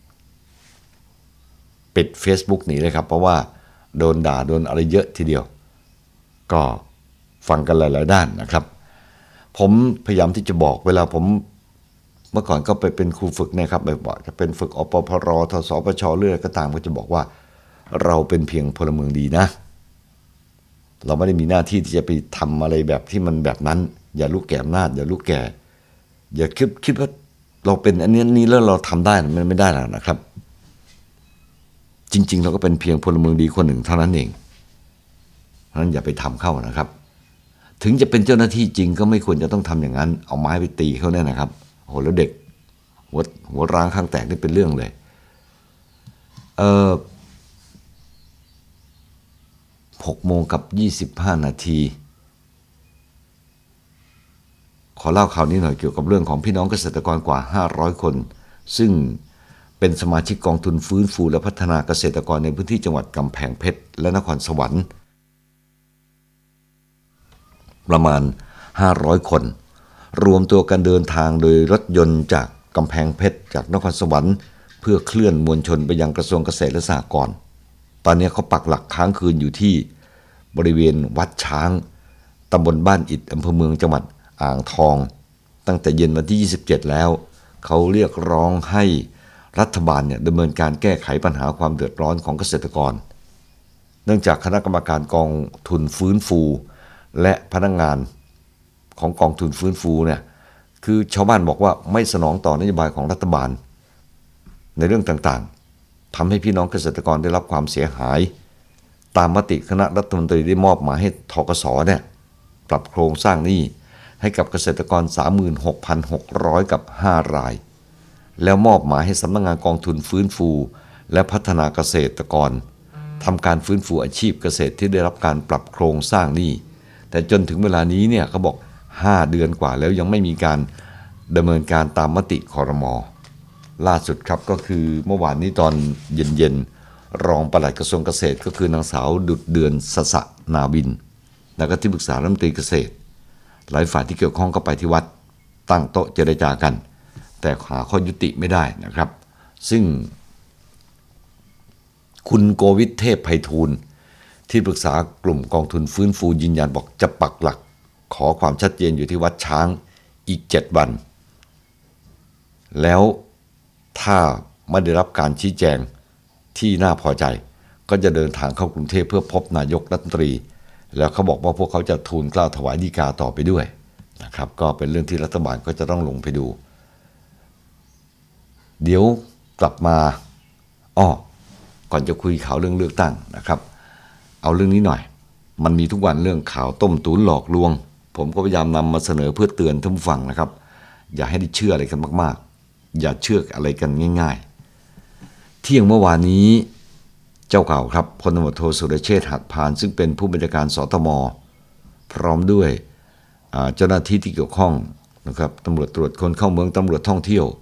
ปิด Facebook หนีเลยครับเพราะว่าโดนด่าโดนอะไรเยอะทีเดียวก็ฟังกันหลายๆด้านนะครับผมพยายามที่จะบอกเวลาผมเมื่อก่อนก็ไปเป็นครูฝึกนะครับบ่อยๆจะเป็นฝึกอปพรทสปชเรื่อยก็ตามก็จะบอกว่าเราเป็นเพียงพลเมืองดีนะเราไม่ได้มีหน้าที่ที่จะไปทำอะไรแบบที่มันแบบนั้นอย่าลูกแก่อำนาจอย่าลูกแก่อย่าคิดว่าเราเป็นอันนี้แล้วเราทำได้มันไม่ได้หรอกนะครับจริงๆเราก็เป็นเพียงพลเมืองดีคนหนึ่งเท่านั้นเองเพราะฉะนั้นอย่าไปทำเข้านะครับถึงจะเป็นเจ้าหน้าที่จริงก็ไม่ควรจะต้องทำอย่างนั้นเอาไม้ไปตีเขาเนี่ยนะครับโอ้โหแล้วเด็กหัวร้างข้างแตกนี่เป็นเรื่องเลย6:25 นาทีขอเล่าข่าวนี้หน่อยเกี่ยวกับเรื่องของพี่น้องเกษตรกรกว่า500คนซึ่งเป็นสมาชิกกองทุนฟื้นฟูและพัฒนาเกษตรกรในพื้นที่จังหวัดกำแพงเพชรและนครสวรรค์ประมาณ500คนรวมตัวกันเดินทางโดยรถยนต์จากกำแพงเพชรจากนครสวรรค์เพื่อเคลื่อนมวลชนไปยังกระทรวงเกษตรและสหกรณ์ตอนนี้เขาปักหลักค้างคืนอยู่ที่บริเวณวัดช้างตำบลบ้านอิฐอำเภอเมืองจังหวัดอ่างทองตั้งแต่เย็นวันที่27แล้วเขาเรียกร้องให้รัฐบาลดำเนินการแก้ไขปัญหาความเดือดร้อนของเกษตรกรเนื่องจากคณะกรรมการกองทุนฟื้นฟูและพนักงานของกองทุนฟื้นฟูคือชาวบ้านบอกว่าไม่สนองต่อนโยบายของรัฐบาลในเรื่องต่างๆทำให้พี่น้องเกษตรกรได้รับความเสียหายตามมติคณะรัฐมนตรีได้มอบหมายให้ธกสปรับโครงสร้างหนี้ให้กับเกษตรกร 36,600 กับ5รายแล้วมอบหมายให้สำนักงานกองทุนฟื้นฟูและพัฒนาเกษตรกรทำการฟื้นฟูอาชีพเกษตรที่ได้รับการปรับโครงสร้างหนี้แต่จนถึงเวลานี้เขาบอก5เดือนกว่าแล้วยังไม่มีการดำเนินการตามมติครม.ล่าสุดครับก็คือเมื่อวานนี้ตอนเย็นๆรองปลัดกระทรวงเกษตรก็คือนางสาวดุจเดือนสสะนาบินและก็ที่ปรึกษารัฐมนตรีเกษตรหลายฝ่ายที่เกี่ยวข้องก็ไปที่วัดตั้งโต๊ะเจรจากันแต่หาข้อยุติไม่ได้นะครับซึ่งคุณโกวิทเทพไพฑูรย์ที่ปรึกษากลุ่มกองทุนฟื้นฟูยืนยันบอกจะปักหลักขอความชัดเจนอยู่ที่วัดช้างอีก7วันแล้วถ้าไม่ได้รับการชี้แจงที่น่าพอใจก็จะเดินทางเข้ากรุงเทพเพื่อพบนายกรัฐมนตรีแล้วเขาบอกว่าพวกเขาจะทูลเกล้าถวายฎีกาต่อไปด้วยนะครับก็เป็นเรื่องที่รัฐบาลก็จะต้องลงไปดูเดี๋ยวกลับมาก่อนจะคุยข่าวเรื่องเลือกตั้งนะครับเอาเรื่องนี้หน่อยมันมีทุกวันเรื่องข่าวต้มตุ๋นหลอกลวงผมก็พยายามนำมาเสนอเพื่อเตือนท่านผู้ฟังนะครับอย่าให้ได้เชื่ออะไรกันมากๆอย่าเชื่ออะไรกันง่ายๆเที่ยงเมื่อวานนี้เจ้าเก่าครับพลตำรวจโทสุรเชษฐ์หักพานซึ่งเป็นผู้บัญชาการสตม.พร้อมด้วยเจ้าหน้าที่ที่เกี่ยวข้องนะครับตำรวจตรวจคนเข้าเมืองตำรวจท่องเที่ยว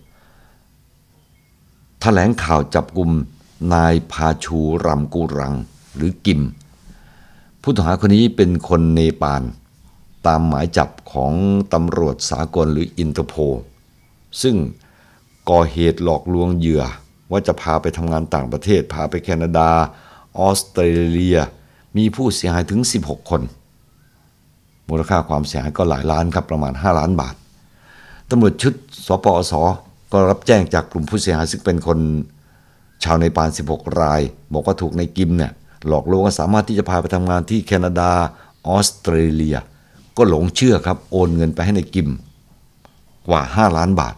แถลงข่าวจับกุมนายพาชูรำกูรังหรือกิมผู้ต้องหาคนนี้เป็นคนเนปาลตามหมายจับของตำรวจสากลหรืออินเตอร์โพลซึ่งก่อเหตุหลอกลวงเหยื่อว่าจะพาไปทำงานต่างประเทศพาไปแคนาดาออสเตรเลียมีผู้เสียหายถึง16คนมูลค่าความเสียหายก็หลายล้านครับประมาณ5ล้านบาทตำรวจชุดสปอสก็รับแจ้งจากกลุ่มผู้เสียหายซึ่งเป็นคนชาวเนปาล16รายบอกว่าถูกนายกิมหลอกลวงว่าสามารถที่จะพาไปทำงานที่แคนาดาออสเตรเลียก็หลงเชื่อครับโอนเงินไปให้นายกิมกว่า5ล้านบาท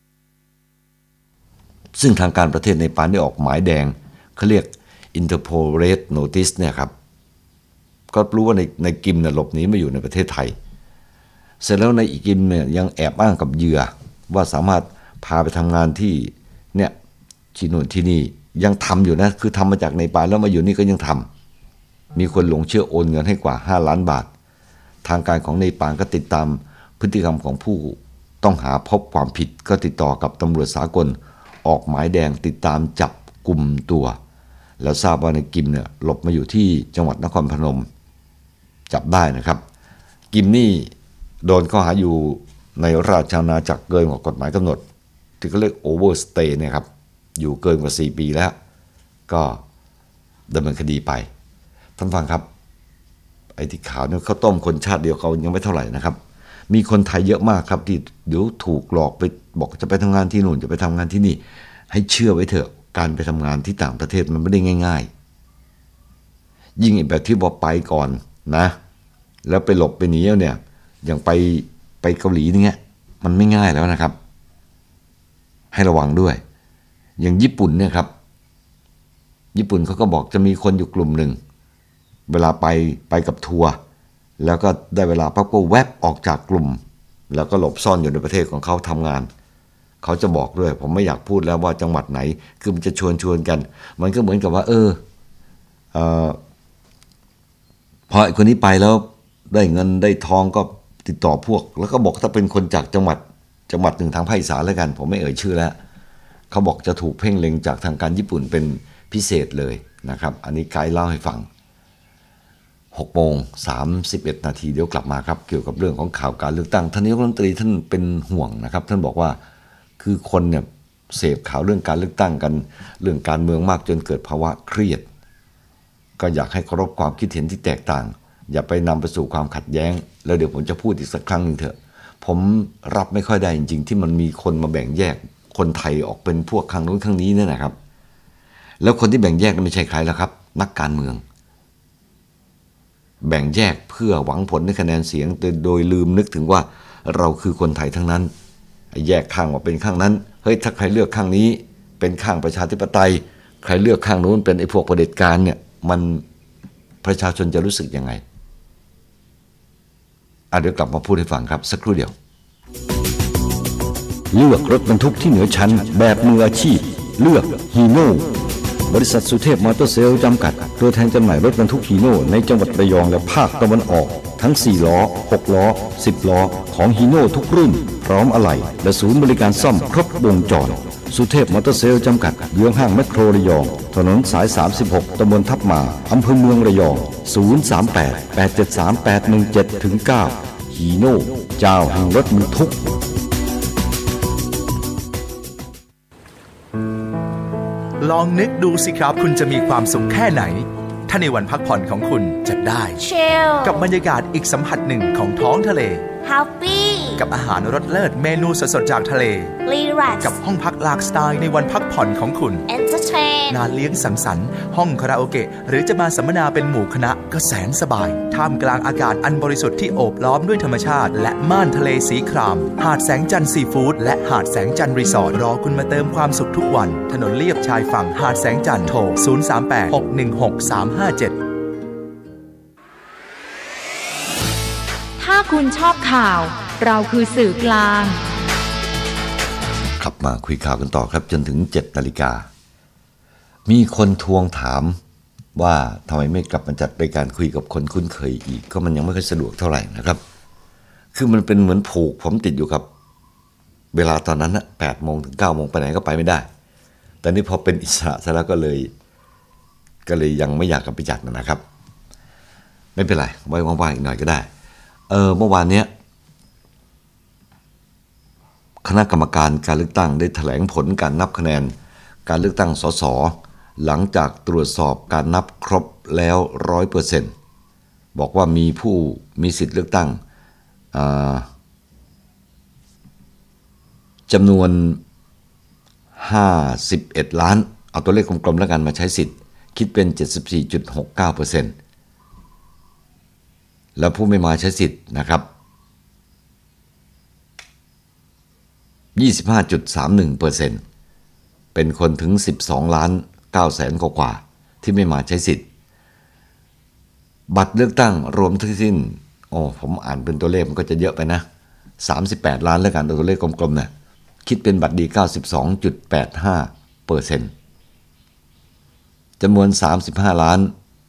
ซึ่งทางการประเทศเนปาลได้ออกหมายแดงเขาเรียก Interpol Red Notice ครับก็รู้ว่าในกิมหลบหนีมาอยู่ในประเทศไทยเสร็จแล้วในอีกิมยังแอบอ้างกับเหยื่อว่าสามารถพาไปทำงานที่ที่โน่นที่นี่ยังทำอยู่นะคือทำมาจากเนปาลแล้วมาอยู่นี่ก็ยังทำมีคนหลงเชื่อโอนเงินให้กว่า5ล้านบาททางการของเนปาลก็ติดตามพฤติกรรมของผู้ต้องหาพบความผิดก็ติดต่อกับตำรวจสากลออกหมายแดงติดตามจับกุมตัวแล้วทราบว่าในกิมหลบมาอยู่ที่จังหวัดนครพนมจับได้นะครับกิมนี่โดนข้อหาอยู่ในราชอาณาจักรเกินกว่ากฎหมายกำหนดที่เขาเรียกโอเวอร์สเตย์ครับอยู่เกินกว่า4ปีแล้วก็ดำเนินคดีไปท่านฟังครับไอ้ที่ข่าวเขาต้มคนชาติเดียวเขายังไม่เท่าไหร่นะครับมีคนไทยเยอะมากครับที่เดี๋ยวถูกหลอกไปบอกจะไปทำงานที่นู่นจะไปทำงานที่นี่ให้เชื่อไว้เถอะการไปทำงานที่ต่างประเทศมันไม่ได้ง่ายๆยิ่งแบบที่บอกไปก่อนนะแล้วไปหลบไปหนีอย่างไปเกาหลีนี่มันไม่ง่ายแล้วนะครับให้ระวังด้วยอย่างญี่ปุ่นครับญี่ปุ่นเขาก็บอกจะมีคนอยู่กลุ่มหนึ่งเวลาไปกับทัวร์แล้วก็ได้เวลาปั๊บก็แวบออกจากกลุ่มแล้วก็หลบซ่อนอยู่ในประเทศของเขาทำงานเขาจะบอกด้วยผมไม่อยากพูดแล้วว่าจังหวัดไหนคือมันจะชวนกันมันก็เหมือนกับว่าพอไอ้คนนี้ไปแล้วได้เงินได้ทองก็ติดต่อพวกแล้วก็บอกถ้าเป็นคนจากจังหวัดหนึ่งทางภาคอีสานแล้วกันผมไม่เอ่ยชื่อแล้วเขาบอกจะถูกเพ่งเล็งจากทางการญี่ปุ่นเป็นพิเศษเลยนะครับอันนี้ไกด์เล่าให้ฟัง6:31 นาทีเดี๋ยวกลับมาครับเกี่ยวกับเรื่องของข่าวการเลือกตั้งท่านนายกรัฐมนตรีท่านเป็นห่วงนะครับท่านบอกว่าคือคนเนี่ยเสพข่าวเรื่องการเลือกตั้งกันเรื่องการเมืองมากจนเกิดภาวะเครียดก็อยากให้เคารพความคิดเห็นที่แตกต่างอย่าไปนำไปสู่ความขัดแย้งแล้วเดี๋ยวผมจะพูดอีกสักครั้งนึงเถอะผมรับไม่ค่อยได้จริงๆที่มันมีคนมาแบ่งแยกคนไทยออกเป็นพวกข้างโน้นข้างนี้เนี่ยนะครับแล้วคนที่แบ่งแยกนั้นไม่ใช่ใครแล้วครับนักการเมืองแบ่งแยกเพื่อหวังผลในคะแนนเสียงโดยลืมนึกถึงว่าเราคือคนไทยทั้งนั้นแยกข้างว่าเป็นข้างนั้นเฮ้ยถ้าใครเลือกข้างนี้เป็นข้างประชาธิปไตยใครเลือกข้างโน้นเป็นไอ้พวกเผด็จการเนี่ยมันประชาชนจะรู้สึกยังไงเดี๋ยวกลับมาพูดให้ฟังครับสักครู่เดียวเลือกรถบรรทุกที่เหนือชั้นแบบมืออาชีพเลือกฮีโน่บริษัทสุเทพมอเตอร์เซลล์จำกัดตัวแทนจำหน่ายรถบรรทุกฮีโน่ในจังหวัดระยองและภาคตะวันออกทั้ง4ล้อ6ล้อ10ล้อของฮีโน่ทุกรุ่นพร้อมอะไหล่และศูนย์บริการซ่อมครบวงจรสุเทพมอเตอร์เซลล์จำกัดเยื้องห้างแมคโครระยองถนนสาย36ตำบลทับมาอำเภอเมืองระยอง038-873-817-9ฮีโน่เจ้าแห่งรถบรรทุกลองนึกดูสิครับคุณจะมีความสุขแค่ไหนถ้าในวันพักผ่อนของคุณจะได้กับบรรยากาศอีกสัมผัสหนึ่งของท้องทะเล Happy กับอาหารรสเลิศเมนูสดๆจากทะเล Relax กับห้องพักหลากสไตล์ในวันพักผ่อนของคุณ Entertain งานเลี้ยงสังสรรค์ห้องคาราโอเกะหรือจะมาสัมมนาเป็นหมู่คณะก็แสนสบายท่ามกลางอากาศอันบริสุทธิ์ที่โอบล้อมด้วยธรรมชาติและม่านทะเลสีครามหาดแสงจันทร์ซีฟู้ดและหาดแสงจันทร์รีสอร์ทรอคุณมาเติมความสุขทุกวันถนนเลียบชายฝั่งหาดแสงจันทร์โทร038-616-357 ถ้าคุณชอบข่าวเราคือสื่อกลางครับมาคุยข่าวกันต่อครับจนถึง 7 นาฬิกามีคนทวงถามว่าทำไมไม่กลับมาจัดรายการคุยกับคนคุ้นเคยอีกก็มันยังไม่ค่อยสะดวกเท่าไหร่นะครับคือมันเป็นเหมือนผูกผมติดอยู่กับเวลาตอนนั้นนะ8 โมงถึง 9 โมงไปไหนก็ไปไม่ได้แต่นี่พอเป็นอิสระซะแล้วก็เลยยังไม่อยากกลับไปจัดนะครับไม่เป็นไรไว้ว่างๆอีกหน่อยก็ได้เมื่อวานนี้คณะกรรมการการเลือกตั้งได้แถลงผลการนับคะแนนการเลือกตั้งสสหลังจากตรวจสอบการนับครบแล้ว 100% บอกว่ามีผู้มีสิทธิ์เลือกตั้งจำนวน51ล้านเอาตัวเลขกลมๆแล้วกันมาใช้สิทธิ์คิดเป็น 74.69%แล้วผู้ไม่มาใช้สิทธิ์นะครับ 25.31% เป็นคนถึง 12,900,000 กว่าที่ไม่มาใช้สิทธิ์บัตรเลือกตั้งรวมทั้งสิ้นผมอ่านเป็นตัวเลขมันก็จะเยอะไปนะ38ล้านแล้วกันตัวเลขกลมๆเนี่ยคิดเป็นบัตรดี 92.85% จำนวน35ล้าน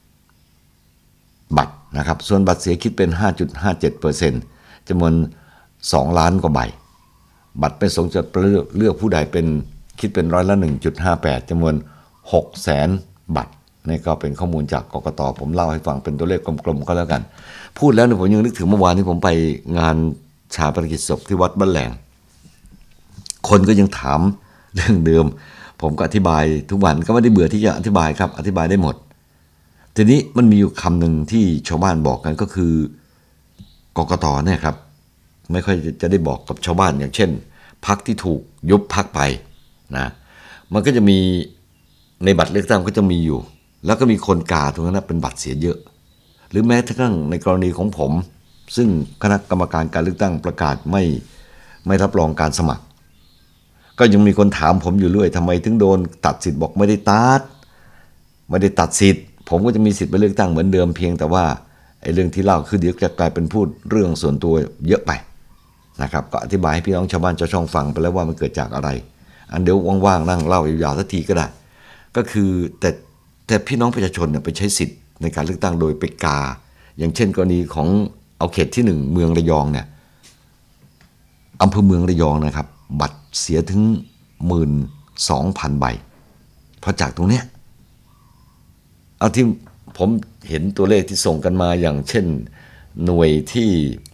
บัตรนะครับส่วนบัตรเสียคิดเป็น 5.57% จำนวน2ล้านกว่าใบบัตรเป็นสงฆ์จะเลือกผู้ใดเป็นคิดเป็นร้อยละ 1.58 จำนวน 600,000 บัตรนี่ก็เป็นข้อมูลจากกกต.ผมเล่าให้ฟังเป็นตัวเลขกลมๆก็แล้วกันพูดแล้วเนี่ยผมยังนึกถึงเมื่อวานที่ผมไปงานชาปนกิจศพที่วัดบ้านแหลงคนก็ยังถามเรื่องเดิมผมก็อธิบายทุกวันก็ไม่ได้เบื่อที่จะอธิบายครับอธิบายได้หมดทีนี้มันมีอยู่คำหนึ่งที่ชาวบ้านบอกกันก็คือกกต.เนี่ยครับไม่ค่อยจะได้บอกกับชาวบ้านอย่างเช่นพรรคที่ถูกยุบพรรคไปนะมันก็จะมีในบัตรเลือกตั้งก็จะมีอยู่แล้วก็มีคนกาตรงนั้นเป็นบัตรเสียเยอะหรือแม้กระทั่งในกรณีของผมซึ่งคณะกรรมการการเลือกตั้งประกาศไม่รับรองการสมัครก็ยังมีคนถามผมอยู่เรื่อยทำไมถึงโดนตัดสิทธิ์บอกไม่ได้ตัดสิทธิ์ผมก็จะมีสิทธิ์ไปเลือกตั้งเหมือนเดิมเพียงแต่ว่าไอ้เรื่องที่เล่าคือเดี๋ยวจะกลายเป็นพูดเรื่องส่วนตัวเยอะไปนะครับก็อธิบายให้พี่น้องชาวบ้านชาวช่องฟังไปแล้วว่ามันเกิดจากอะไรอันเดี๋ยวว่างๆนั่งเล่ายาวๆสักทีก็ได้ก็คือแต่พี่น้องประชาชนเนี่ยไปใช้สิทธิ์ในการเลือกตั้งโดยไปกาอย่างเช่นกรณีของเอาเขตที่1เมืองระยองเนี่ยอำเภอเมืองระยองนะครับบัตรเสียถึง 12,000 ใบเพราะจากตรงเนี้ยเอาที่ผมเห็นตัวเลขที่ส่งกันมาอย่างเช่นหน่วยที่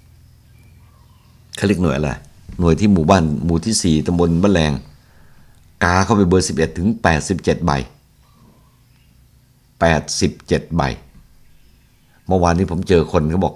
เขาเรียกหน่วยอะไรหน่วยที่หมู่บ้านหมู่ที่4ตำบลบ้านแรงกาเข้าไปเบอร์11ถึง87ใบ87ใบเมื่อวานนี้ผมเจอคนเขาบอก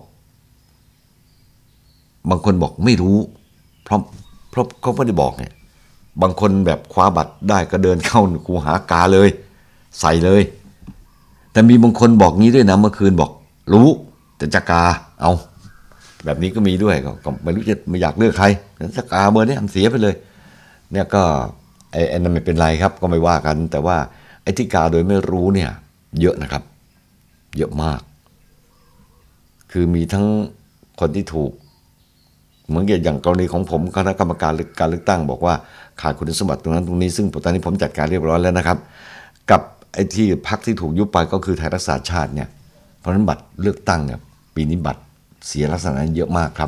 บางคนบอกไม่รู้เพราะเขาไม่ได้บอกไงบางคนแบบคว้าบัตรได้ก็เดินเข้าคูหากาเลยใส่เลยแต่มีบางคนบอกงี้ด้วยนะเมื่อคืนบอกรู้แต่จะกาเอาแบบนี้ก็มีด้วยก็ไม่รู้จะไม่อยากเลือกใครจะกาเบอร์นี้ทำเสียไปเลยเนี่ยก็ไอ้นั่นไม่เป็นไรครับก็ไม่ว่ากันแต่ว่าไอ้ที่กาโดยไม่รู้เนี่ยเยอะนะครับเยอะมากคือมีทั้งคนที่ถูกเหมือนอย่างกรณีของผมคณะกรรมการการเลือกตั้งบอกว่าขาดคุณสมบัติตรงนั้นตรงนี้ซึ่งตอนนี้ผมจัดการเรียบร้อยแล้วนะครับกับไอ้ที่พรรคที่ถูกยุบไปก็คือไทยรักษาชาติเนี่ยเพราะฉะนั้นบัตรเลือกตั้งเนี่ยปีนี้บัตรเสียลักษณะเยอะมากครับ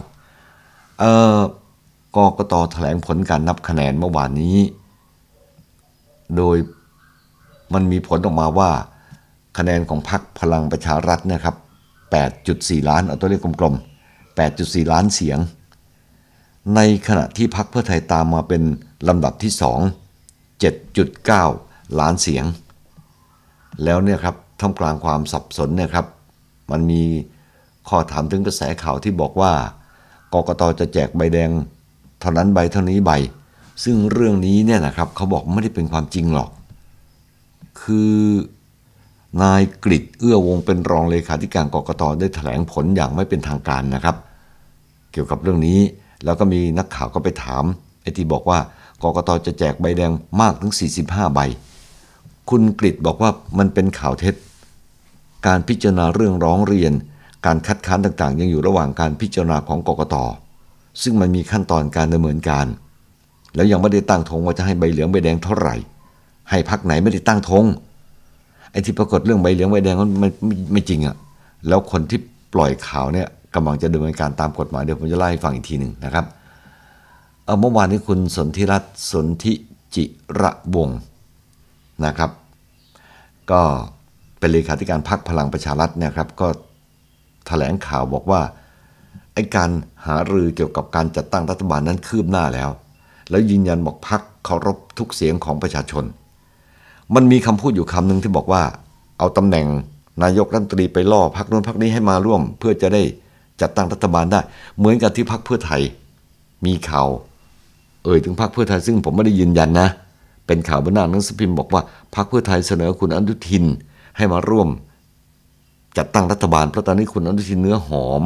กกต.แถลงผลการนับคะแนนเมื่อวานนี้โดยมันมีผลออกมาว่าคะแนนของพรรคพลังประชารัฐนะครับ 8.4 ล้านเอาตัวเลขกลมๆ 8.4 ล้านเสียงในขณะที่พรรคเพื่อไทยตามมาเป็นลำดับที่2 7.9 ล้านเสียงแล้วเนี่ยครับท่ามกลางความสับสนเนี่ยครับมันมีข้อถามถึงกระแสข่าวที่บอกว่ากกต.จะแจกใบแดงเท่านั้นใบเท่านี้ใบซึ่งเรื่องนี้เนี่ยนะครับเขาบอกไม่ได้เป็นความจริงหรอกคือนายกฤษเอื้อวงเป็นรองเลขาธิการกกต.ได้แถลงผลอย่างไม่เป็นทางการนะครับเกี่ยวกับเรื่องนี้แล้วก็มีนักข่าวก็ไปถามไอ้ที่บอกว่ากกต.จะแจกใบแดงมากถึง45ใบคุณกฤษบอกว่ามันเป็นข่าวเท็จการพิจารณาเรื่องร้องเรียนการคัดค้านต่างๆยังอยู่ระหว่างการพิจารณาของกกต.ซึ่งมันมีขั้นตอนการดำเนินการแล้วยังไม่ได้ตั้งธงว่าจะให้ใบเหลืองใบแดงเท่าไหร่ให้พรรคไหนไม่ได้ตั้งธงไอ้ที่ปรากฏเรื่องใบเหลืองใบแดงมันไม่จริงอ่ะแล้วคนที่ปล่อยข่าวเนี่ยกำลังจะดำเนินการตามกฎหมายเดี๋ยวผมจะเล่าให้ฟังอีกทีหนึ่งนะครับเมื่อวานนี้คุณสนธิรัตน์สนธิจิระวงศ์นะครับก็เป็นเลขาธิการพรรคพลังประชารัฐเนี่ยครับก็แถลงข่าวบอกว่าไอ้การหารือเกี่ยวกับการจัดตั้งรัฐบาลนั้นคืบหน้าแล้วยืนยันบอกพรรคเคารพทุกเสียงของประชาชนมันมีคำพูดอยู่คำหนึ่งที่บอกว่าเอาตำแหน่งนายกรัฐมนตรีไปล่อพรรคโน้นพรรคนี้ให้มาร่วมเพื่อจะได้จัดตั้งรัฐบาลได้เหมือนกับที่พรรคเพื่อไทยมีข่าวถึงพรรคเพื่อไทยซึ่งผมไม่ได้ยืนยันนะเป็นข่าวบนหน้าหนังสือพิมพ์บอกว่าพรรคเพื่อไทยเสนอคุณอนุทินให้มาร่วมจัดตั้งรัฐบาลเพราะตอนนี้คุณอนุทินเนื้อหอม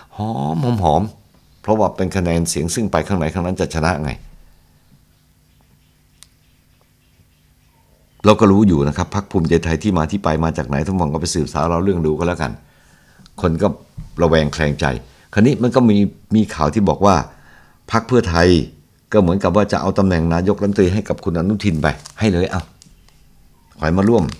เพราะว่าเป็นคะแนนเสียงซึ่งไปข้างไหนข้างนั้นจะชนะไงเราก็รู้อยู่นะครับพรรคภูมิใจไทยที่มาที่ไปมาจากไหนทั้งหมดก็ไปสืบสาวเราเรื่องดูก็แล้วกันคนก็ระแวงแคลงใจคราวนี้มันก็มีข่าวที่บอกว่าพรรคเพื่อไทยก็เหมือนกับว่าจะเอาตำแหน่งนายกรัฐมนตรีให้กับคุณอนุทินไปให้เลยเอาขอให้มาร่วม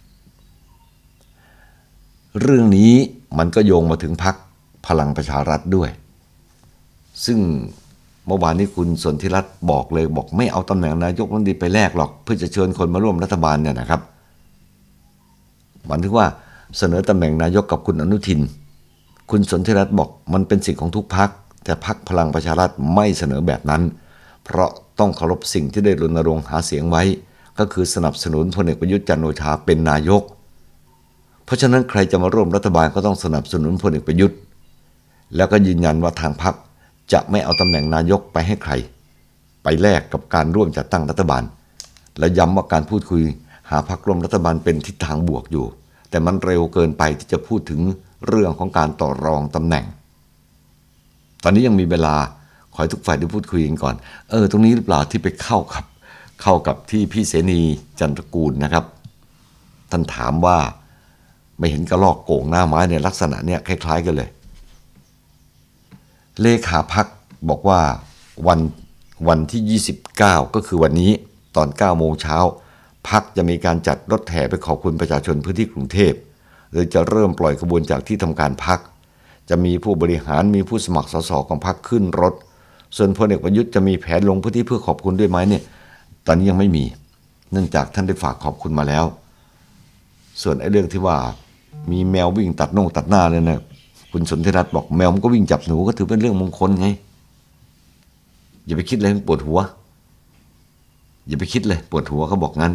เรื่องนี้มันก็โยงมาถึงพรรคพลังประชารัฐด้วยซึ่งเมื่อวานนี้คุณสนธิรัตน์บอกเลยบอกไม่เอาตำแหน่งนายกรัฐมนตรีไปแลกหรอกเพื่อจะเชิญคนมาร่วมรัฐบาลเนี่ยนะครับหมายถึงว่าเสนอตำแหน่งนายกกับคุณอนุทินคุณสนธิรัตน์บอกมันเป็นสิทธิ์ของทุกพรรคแต่พรรคพลังประชารัฐไม่เสนอแบบนั้นเพราะต้องเคารพสิ่งที่ได้รณรงค์หาเสียงไว้ก็คือสนับสนุนพลเอกประยุทธ์จันทร์โอชาเป็นนายกเพราะฉะนั้นใครจะมาร่วมรัฐบาลก็ต้องสนับสนุนพลเอกประยุทธ์แล้วก็ยืนยันว่าทางพรรคจะไม่เอาตำแหน่งนายกไปให้ใครไปแลกกับการร่วมจัดตั้งรัฐบาลและย้ำว่าการพูดคุยหาพรรคร่วมรัฐบาลเป็นทิศทางบวกอยู่แต่มันเร็วเกินไปที่จะพูดถึงเรื่องของการต่อรองตำแหน่งตอนนี้ยังมีเวลาขอให้ทุกฝ่ายได้พูดคุยกันก่อนตรงนี้หรือเปล่าที่ไปเข้ากับที่พี่เสนีจันทกูลนะครับท่านถามว่าไม่เห็นกระรอกโก่งหน้าไม้ในลักษณะเนี้ยคล้ายๆกันเลยเลขาพรรคบอกว่าวันที่29ก็คือวันนี้ตอน9 โมงเช้าพรรคจะมีการจัดรถแห่ไปขอบคุณประชาชนพื้นที่กรุงเทพโดยจะเริ่มปล่อยขบวนจากที่ทำการพรรคจะมีผู้บริหารมีผู้สมัครสสของพรรคขึ้นรถส่วนพลเอกประยุทธ์จะมีแผนลงพื้นที่เพื่อขอบคุณด้วยไหมเนี่ยตอนนี้ยังไม่มีเนื่องจากท่านได้ฝากขอบคุณมาแล้วส่วนไอ้เรื่องที่ว่ามีแมววิ่งตัดหน้าเลยนะคุณสนธิรัตน์บอกแมวมันก็วิ่งจับหนูก็ถือเป็นเรื่องมงคลไงอย่าไปคิดเลยปวดหัวอย่าไปคิดเลยปวดหัวเขาบอกงั้น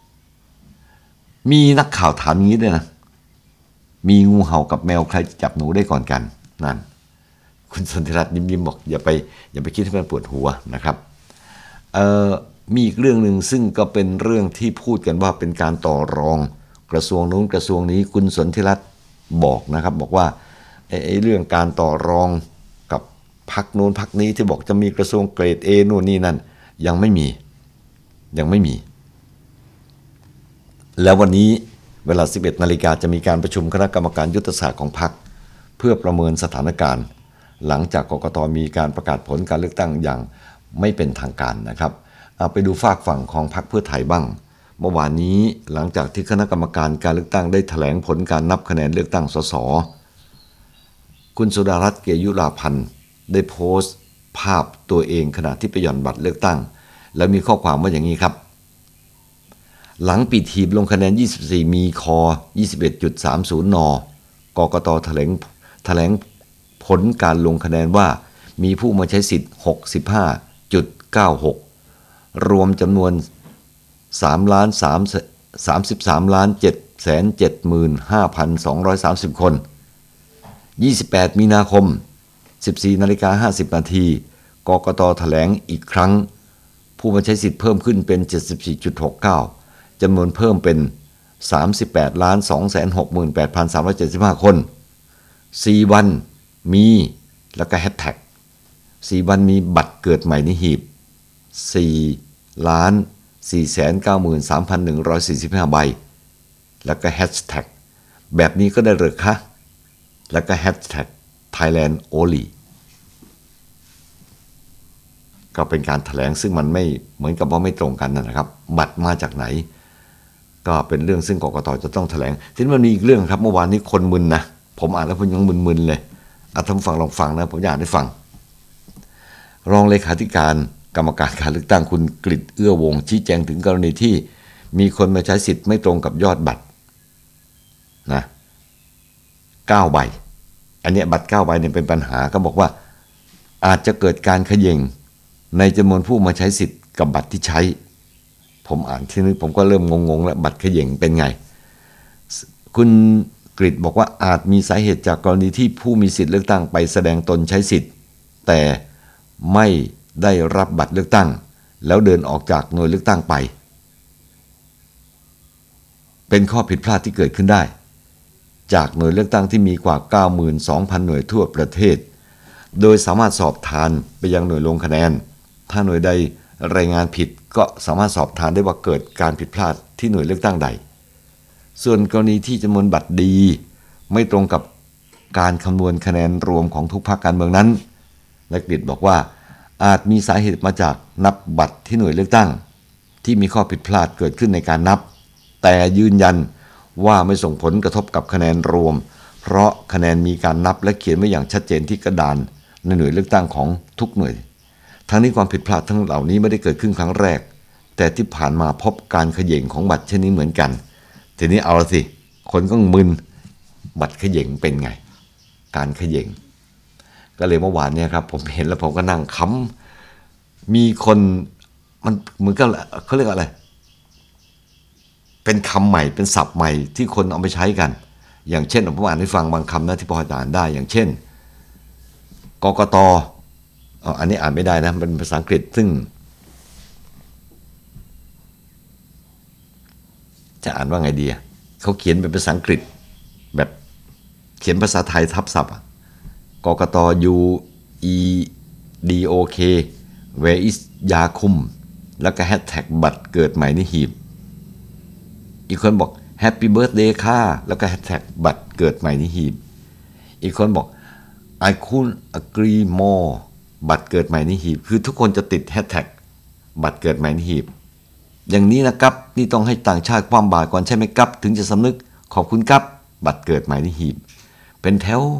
มีนักข่าวถามอย่างนี้ด้วยนะมีงูเห่ากับแมวใครจะจับหนูได้ก่อนกันนั่นคุณสนธิรัตน์ยิ้มบอกอย่าไปคิดให้มันปวดหัวนะครับมีอีกเรื่องหนึ่งซึ่งก็เป็นเรื่องที่พูดกันว่าเป็นการต่อรองกระทรวงนู้นกระทรวงนี้คุณสนธิรัตน์บอกนะครับบอกว่าไอ้เรื่องการต่อรองกับพรรคนู้นพรรคนี้ที่บอกจะมีกระทรวงเกรด A นู่นนี่นั่นยังไม่มีแล้ววันนี้เวลา 11 นาฬิกาจะมีการประชุมคณะกรรมการยุทธศาสตร์ของพรรคเพื่อประเมินสถานการณ์หลังจากกกต.มีการประกาศผลการเลือกตั้งอย่างไม่เป็นทางการนะครับเอาไปดูฝากฝั่งของพรรคเพื่อไทยบ้างเมื่อวานนี้หลังจากที่คณะกรรมการการเลือกตั้งได้แถลงผลการนับคะแนนเลือกตั้งสสคุณสุดารัตน์ เกยุราพันธ์ได้โพสต์ภาพตัวเองขณะที่ไปหย่อนบัตรเลือกตั้งแล้วมีข้อความว่าอย่างนี้ครับหลังปิดหีบลงคะแนน24มีค 21.30 นกกต.แถลงผลการลงคะแนนว่ามีผู้มาใช้สิทธิ์ 65.96 รวมจำนวน 33,775,230 คน 28 มีนาคม 14:50 นาทีกกต.แถลงอีกครั้งผู้มาใช้สิทธิ์เพิ่มขึ้นเป็น 74.69 จำนวนเพิ่มเป็น 38,268,375 คน 4 วันมีแล้วก็แฮชแท็ก4 วันมีบัตรเกิดใหม่ในหีบ 4,493,145 ใบแล้วก็แฮชแท็กแบบนี้ก็ได้หรือคะแล้วก็แฮชแท็ก Thailand Only ก็เป็นการแถลงซึ่งมันไม่เหมือนกับว่าไม่ตรงกันนะครับบัตรมาจากไหนก็เป็นเรื่องซึ่งกกต.จะต้องแถลงทีนี้มันมีอีกเรื่องครับเมื่อวานนี้คนมึนนะผมอ่านแล้วผมยังมึนๆเลยท่านฟังลองฟังนะผมอยากได้ฟังรองเลขาธิการกรรมการการเลือกตั้งคุณกฤษ เอื้อวงศ์ชี้แจงถึงกรณีที่มีคนมาใช้สิทธิ์ไม่ตรงกับยอดบัตรนะ9 ใบอันนี้บัตร9 ใบเนี่ยเป็นปัญหาก็บอกว่าอาจจะเกิดการเขย่งในจำนวนผู้มาใช้สิทธิ์กับบัตรที่ใช้ผมอ่านที่นี้ผมก็เริ่มงงๆแล้วบัตรเขย่งเป็นไงคุณกฤษบอกว่าอาจมีสาเหตุจากกรณีที่ผู้มีสิทธิ์เลือกตั้งไปแสดงตนใช้สิทธิ์แต่ไม่ได้รับบัตรเลือกตั้งแล้วเดินออกจากหน่วยเลือกตั้งไปเป็นข้อผิดพลาดที่เกิดขึ้นได้จากหน่วยเลือกตั้งที่มีกว่า 92,000 หน่วยทั่วประเทศโดยสามารถสอบทานไปยังหน่วยลงคะแนนถ้าหน่วยใดรายงานผิดก็สามารถสอบทานได้ว่าเกิดการผิดพลาดที่หน่วยเลือกตั้งใดส่วนกรณีที่จำนวนบัตรดีไม่ตรงกับการคำนวณคะแนนรวมของทุกพรรคการเมืองนั้นและกฤษบอกว่าอาจมีสาเหตุมาจากนับบัตรที่หน่วยเลือกตั้งที่มีข้อผิดพลาดเกิดขึ้นในการนับแต่ยืนยันว่าไม่ส่งผลกระทบกับคะแนนรวมเพราะคะแนนมีการนับและเขียนไว้อย่างชัดเจนที่กระดานในหน่วยเลือกตั้งของทุกหน่วยทั้งนี้ความผิดพลาดทั้งเหล่านี้ไม่ได้เกิดขึ้นครั้งแรกแต่ที่ผ่านมาพบการเขย่งของบัตรเช่นนี้เหมือนกันทีนี้เอาละสิคนก็มึนบัตรเขย่งเป็นไงการเขย่งก็เลยเมื่อวานเนี่ยครับผมเห็นแล้วผมก็นั่งค้ำมีคนมันเหมือนกับเขาเรียกอะไรเป็นคำใหม่เป็นศัพท์ใหม่ที่คนเอาไปใช้กันอย่างเช่นผมอ่านให้ฟังบางคำนะที่พออ่านได้อย่างเช่นกกต.อันนี้อ่านไม่ได้นะเป็นภาษาอังกฤษซึ่งจะอ่านว่าไงดีเขาเขียนเป็นภาษาอังกฤษแบบเขียนภาษาไทยทับศัพท์กกต. UEDOK Where is ยาคุมแล้วก็แฮชแท็กบัตรเกิดใหม่ในหีบอีกคนบอก Happy Birthday ค่ะแล้วก็แฮชแท็กบัตรเกิดใหม่ในหีบอีกคนบอกI couldn't agree more บัตรเกิดใหม่ในหีบคือทุกคนจะติดแฮชแท็กบัตรเกิดใหม่ในหีบอย่างนี้นะครับนี่ต้องให้ต่างชาติความบาตรก่อนใช่ไหมครับถึงจะสำนึกขอบคุณครับบัตรเกิดใหม่ในหีบเป็นแถว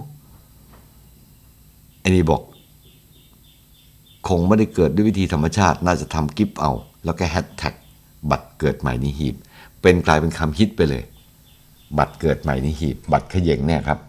ไอ้นี่บอกคงไม่ได้เกิดด้วยวิธีธรรมชาติน่าจะทำกิฟต์เอาแล้วก็แฮชแท็กบัตรเกิดใหม่ในหีบเป็นกลายเป็นคำฮิตไปเลยบัตรเกิดใหม่ในหีบบัตรเขย่งเนี่ยครับ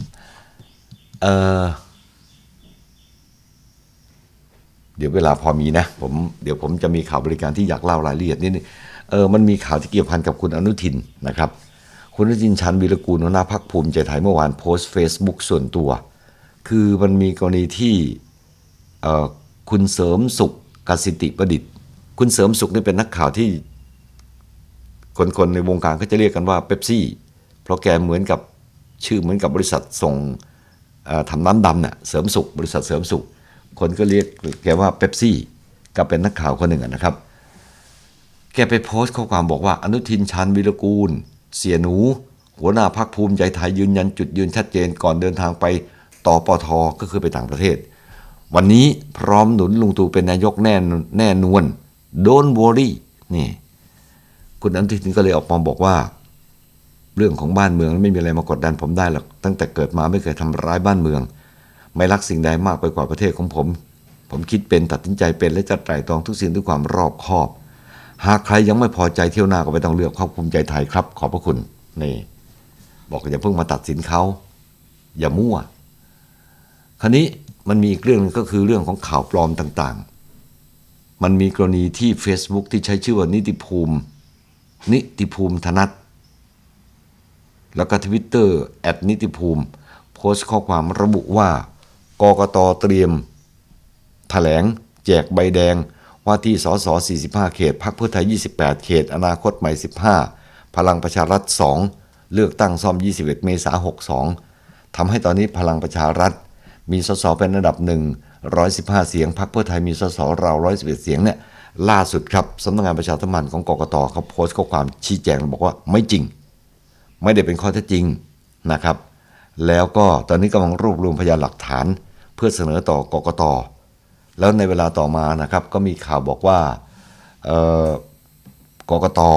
เดี๋ยวเวลาพอมีนะเดี๋ยวผมจะมีข่าวบริการที่อยากเล่ารายละเอียดนิดนึงมันมีข่าวที่เกี่ยวพันกับคุณอนุทินนะครับคุณอนุทินชาญวีรกูลหัวหน้าพรรคภูมิใจไทยเมื่อวานโพสต์ Facebook ส่วนตัวคือมันมีกรณีที่คุณเสริมสุขกสิติประดิษฐ์คุณเสริมสุขนี่เป็นนักข่าวที่คนในวงการก็จะเรียกกันว่าเป๊ปซี่เพราะแกเหมือนกับชื่อเหมือนกับบริษัทส่งทำน้ำดำเนี่ยเสริมสุขบริษัทเสริมสุขคนก็เรียกแกว่าเป๊ปซี่ก็เป็นนักข่าวคนหนึ่งนะครับแกไปโพสต์ข้อความบอกว่าอนุทินชาญวีรกูลเสียหนูหัวหน้าพรรคภูมิใจไทยยืนยันจุดยืนชัดเจนก่อนเดินทางไปต่อปท.ก็คือไปต่างประเทศวันนี้พร้อมหนุนลุงตู่เป็นนายกแน่นวน Don't worry นี่คุณอนุทินก็เลยออกมาบอกว่าเรื่องของบ้านเมืองไม่มีอะไรมากดดันผมได้หรอกตั้งแต่เกิดมาไม่เคยทำร้ายบ้านเมืองไม่รักสิ่งใดมากไปกว่าประเทศของผมคิดเป็นตัดสินใจเป็นและจะไตร่ตรองทุกสิ่งด้วยความรอบคอบหากใครยังไม่พอใจเที่ยวหน้าก็ไม่ต้องเลือกพรรคภูมิใจไทยครับขอบพระคุณนี่บอกอย่าเพิ่งมาตัดสินเขาอย่ามั่วคราวนี้มันมีอีกเรื่องนึงก็คือเรื่องของข่าวปลอมต่างๆมันมีกรณีที่ Facebook ที่ใช้ชื่อว่านิติภูมิธนัทแล้วก็ Twitter @นิติภูมิโพสต์ข้อความระบุว่ากกต.เตรียมแถลงแจกใบแดงว่าที่สส45เขตพรรคเพื่อไทย28เขตอนาคตใหม่15พลังประชารัฐ2เลือกตั้งซ่อม21เมษายน62ทำให้ตอนนี้พลังประชารัฐมีสสเป็นอันดับ115เสียงพรรคเพื่อไทยมีสสราว111เสียงเนี่ยล่าสุดครับสำนักงานประชาสัมพันธ์ของกกต.เขาโพสต์ข้อความชี้แจงบอกว่าไม่จริงไม่ได้เป็นข้อเท็จจริงนะครับแล้วก็ตอนนี้กำลังรวบรวมพยานหลักฐานเพื่อเสนอต่อกกต.แล้วในเวลาต่อมานะครับก็มีข่าวบอกว่ากกต.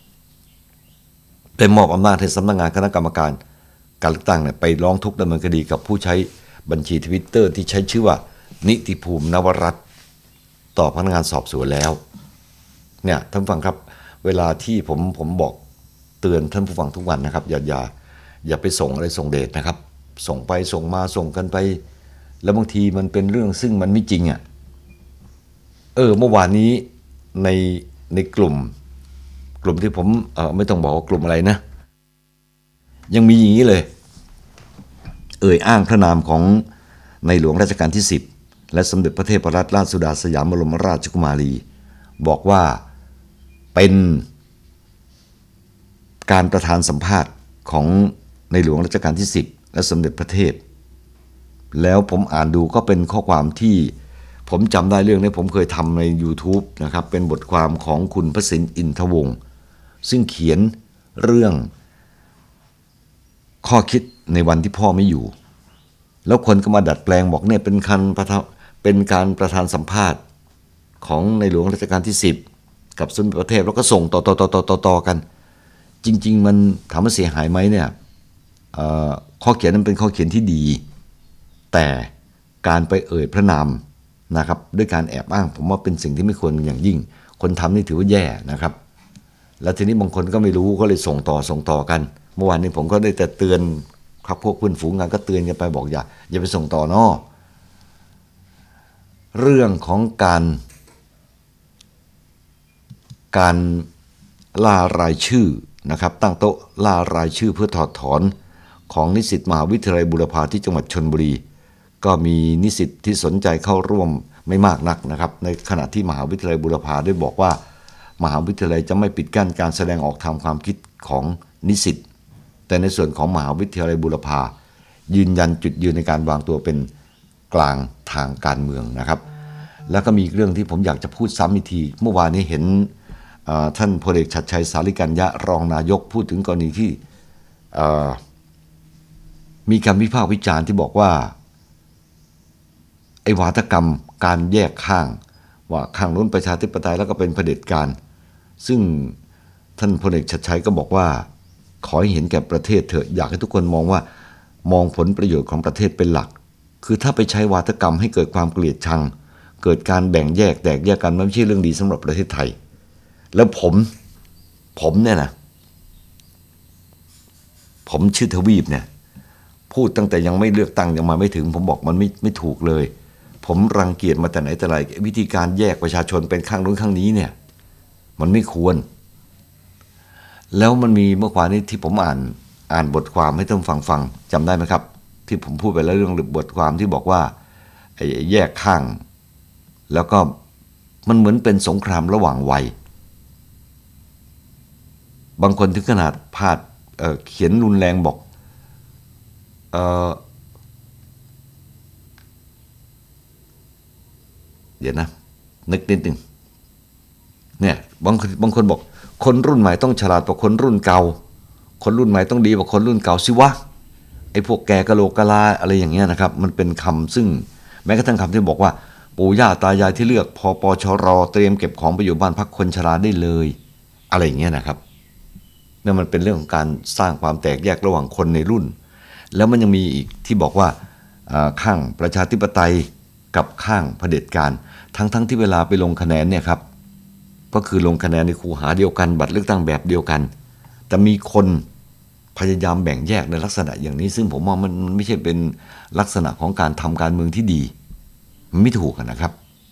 ได้มอบอำนาจให้สำนักงานคณะกรรมการการเลือกตั้งเนี่ยไปร้องทุกข์ดำเนินคดีกับผู้ใช้บัญชี Twitter ที่ใช้ชื่อว่านิติภูมินวรัตน์ต่อพนักงานสอบสวนแล้วเนี่ยท่านผู้ฟังครับเวลาที่ผมบอกเตือนท่านผู้ฟังทุกวันนะครับอย่าไปส่งอะไรส่งเดชนะครับส่งไปส่งมาส่งกันไปแล้วบางทีมันเป็นเรื่องซึ่งมันไม่จริงอ่ะเมื่อวานนี้ในกลุ่มที่ผมไม่ต้องบอกว่ากลุ่มอะไรนะยังมีอย่างนี้เลยอ้างพระนามของในหลวงรัชกาลที่10และสมเด็จพระเทพรัตนราชสุดาสยามบรมราชกุมารีบอกว่าเป็นการประธานสัมภาษณ์ของในหลวงรัชกาลที่10และสมเด็จพระเทพแล้วผมอ่านดูก็เป็นข้อความที่ผมจำได้เรื่องนี้ผมเคยทำใน YouTube นะครับเป็นบทความของคุณพสินอินทวงศ์ซึ่งเขียนเรื่องข้อคิดในวันที่พ่อไม่อยู่แล้วคนก็มาดัดแปลงบอกเนี่ยเป็นการประธานสัมภาษณ์ของในหลวงรัชกาลที่10กับสมเด็จพระเทพแล้วก็ส่งต่อกันจริงๆมันถามว่าเสียหายไหมเนี่ยข้อเขียนนั้นเป็นข้อเขียนที่ดีแต่การไปพระนามนะครับด้วยการแอบอ้างผมว่าเป็นสิ่งที่ไม่ควรอย่างยิ่งคนทำนี่ถือว่าแย่นะครับแล้วทีนี้บางคนก็ไม่รู้ก็เลยส่งต่อกันเมื่อวานนี้ผมก็ได้แต่เตือนครับพวกเพื่อนฝูงงานก็เตือนกันไปบอกอย่าไปส่งต่อเนาะเรื่องของการล่ารายชื่อนะครับตั้งโต๊ะล่ารายชื่อเพื่อถอดถอนของนิสิตมหาวิทยาลัยบูรพาที่จังหวัดชลบุรีก็มีนิสิตที่สนใจเข้าร่วมไม่มากนักนะครับในขณะที่มหาวิทยาลัยบูรพาได้บอกว่ามหาวิทยาลัยจะไม่ปิดกั้นการแสดงออกทางความคิดของนิสิตแต่ในส่วนของมหาวิทยาลัยบูรพายืนยันจุดยืนในการวางตัวเป็นกลางทางการเมืองนะครับแล้วก็มีเรื่องที่ผมอยากจะพูดซ้ำอีกทีเมื่อวานนี้เห็นท่านพลเอกชัดชัยสาริกัญญะรองนายกพูดถึงกรณีที่มีการวิพากษ์วิจารณ์ที่บอกว่าไอ้วาทกรรมการแยกข้างว่าข้างนู้นประชาธิปไตยแล้วก็เป็นเผด็จการซึ่งท่านพลเอกชัดชัยก็บอกว่าขอให้เห็นแก่ประเทศเถอะอยากให้ทุกคนมองผลประโยชน์ของประเทศเป็นหลักคือถ้าไปใช้วาทกรรมให้เกิดความเกลียดชังเกิดการแบ่งแยกแตกแยกกันมันไม่ใช่เรื่องดีสำหรับประเทศไทยแล้วผมเนี่ยนะผมชื่อทวีปเนี่ยพูดตั้งแต่ยังไม่เลือกตั้งยังมาไม่ถึงผมบอกมันไม่ถูกเลยผมรังเกียจมาแต่ไหนแต่ไรวิธีการแยกประชาชนเป็นข้างนู้นข้างนี้เนี่ยมันไม่ควรแล้วมันมีเมื่อวานนี้ที่ผมอ่านบทความให้ท่านฟังจำได้ไหมครับที่ผมพูดไปแล้วเรื่องบทความที่บอกว่าไอ้แยกข้างแล้วก็มันเหมือนเป็นสงครามระหว่างวัยบางคนถึงขนาดเขียนรุนแรงบอกเดี๋ยวนะนึกนิดนึงเนี่ยบางคนบอกคนรุ่นใหม่ต้องฉลาดกว่าคนรุ่นเก่าคนรุ่นใหม่ต้องดีกว่าคนรุ่นเก่าสิวะไอ้พวกแกกะโหลกกะลาอะไรอย่างเงี้ยนะครับมันเป็นคำซึ่งแม้กระทั่งคำที่บอกว่าปู่ย่าตายายที่เลือกพปชรเตรียมเก็บของไปอยู่บ้านพักคนชราได้เลยอะไรอย่างเงี้ยนะครับเนี่ยมันเป็นเรื่องของการสร้างความแตกแยกระหว่างคนในรุ่นแล้วมันยังมีอีกที่บอกว่าข้างประชาธิปไตยกับข้างเผด็จการทั้งที่เวลาไปลงคะแนนเนี่ยครับก็คือลงคะแนนในคูหาเดียวกันบัตรเลือกตั้งแบบเดียวกันแต่มีคนพยายามแบ่งแยกในลักษณะอย่างนี้ซึ่งผมว่ามันไม่ใช่เป็นลักษณะของการทำการเมืองที่ดีมันไม่ถูกนะครับ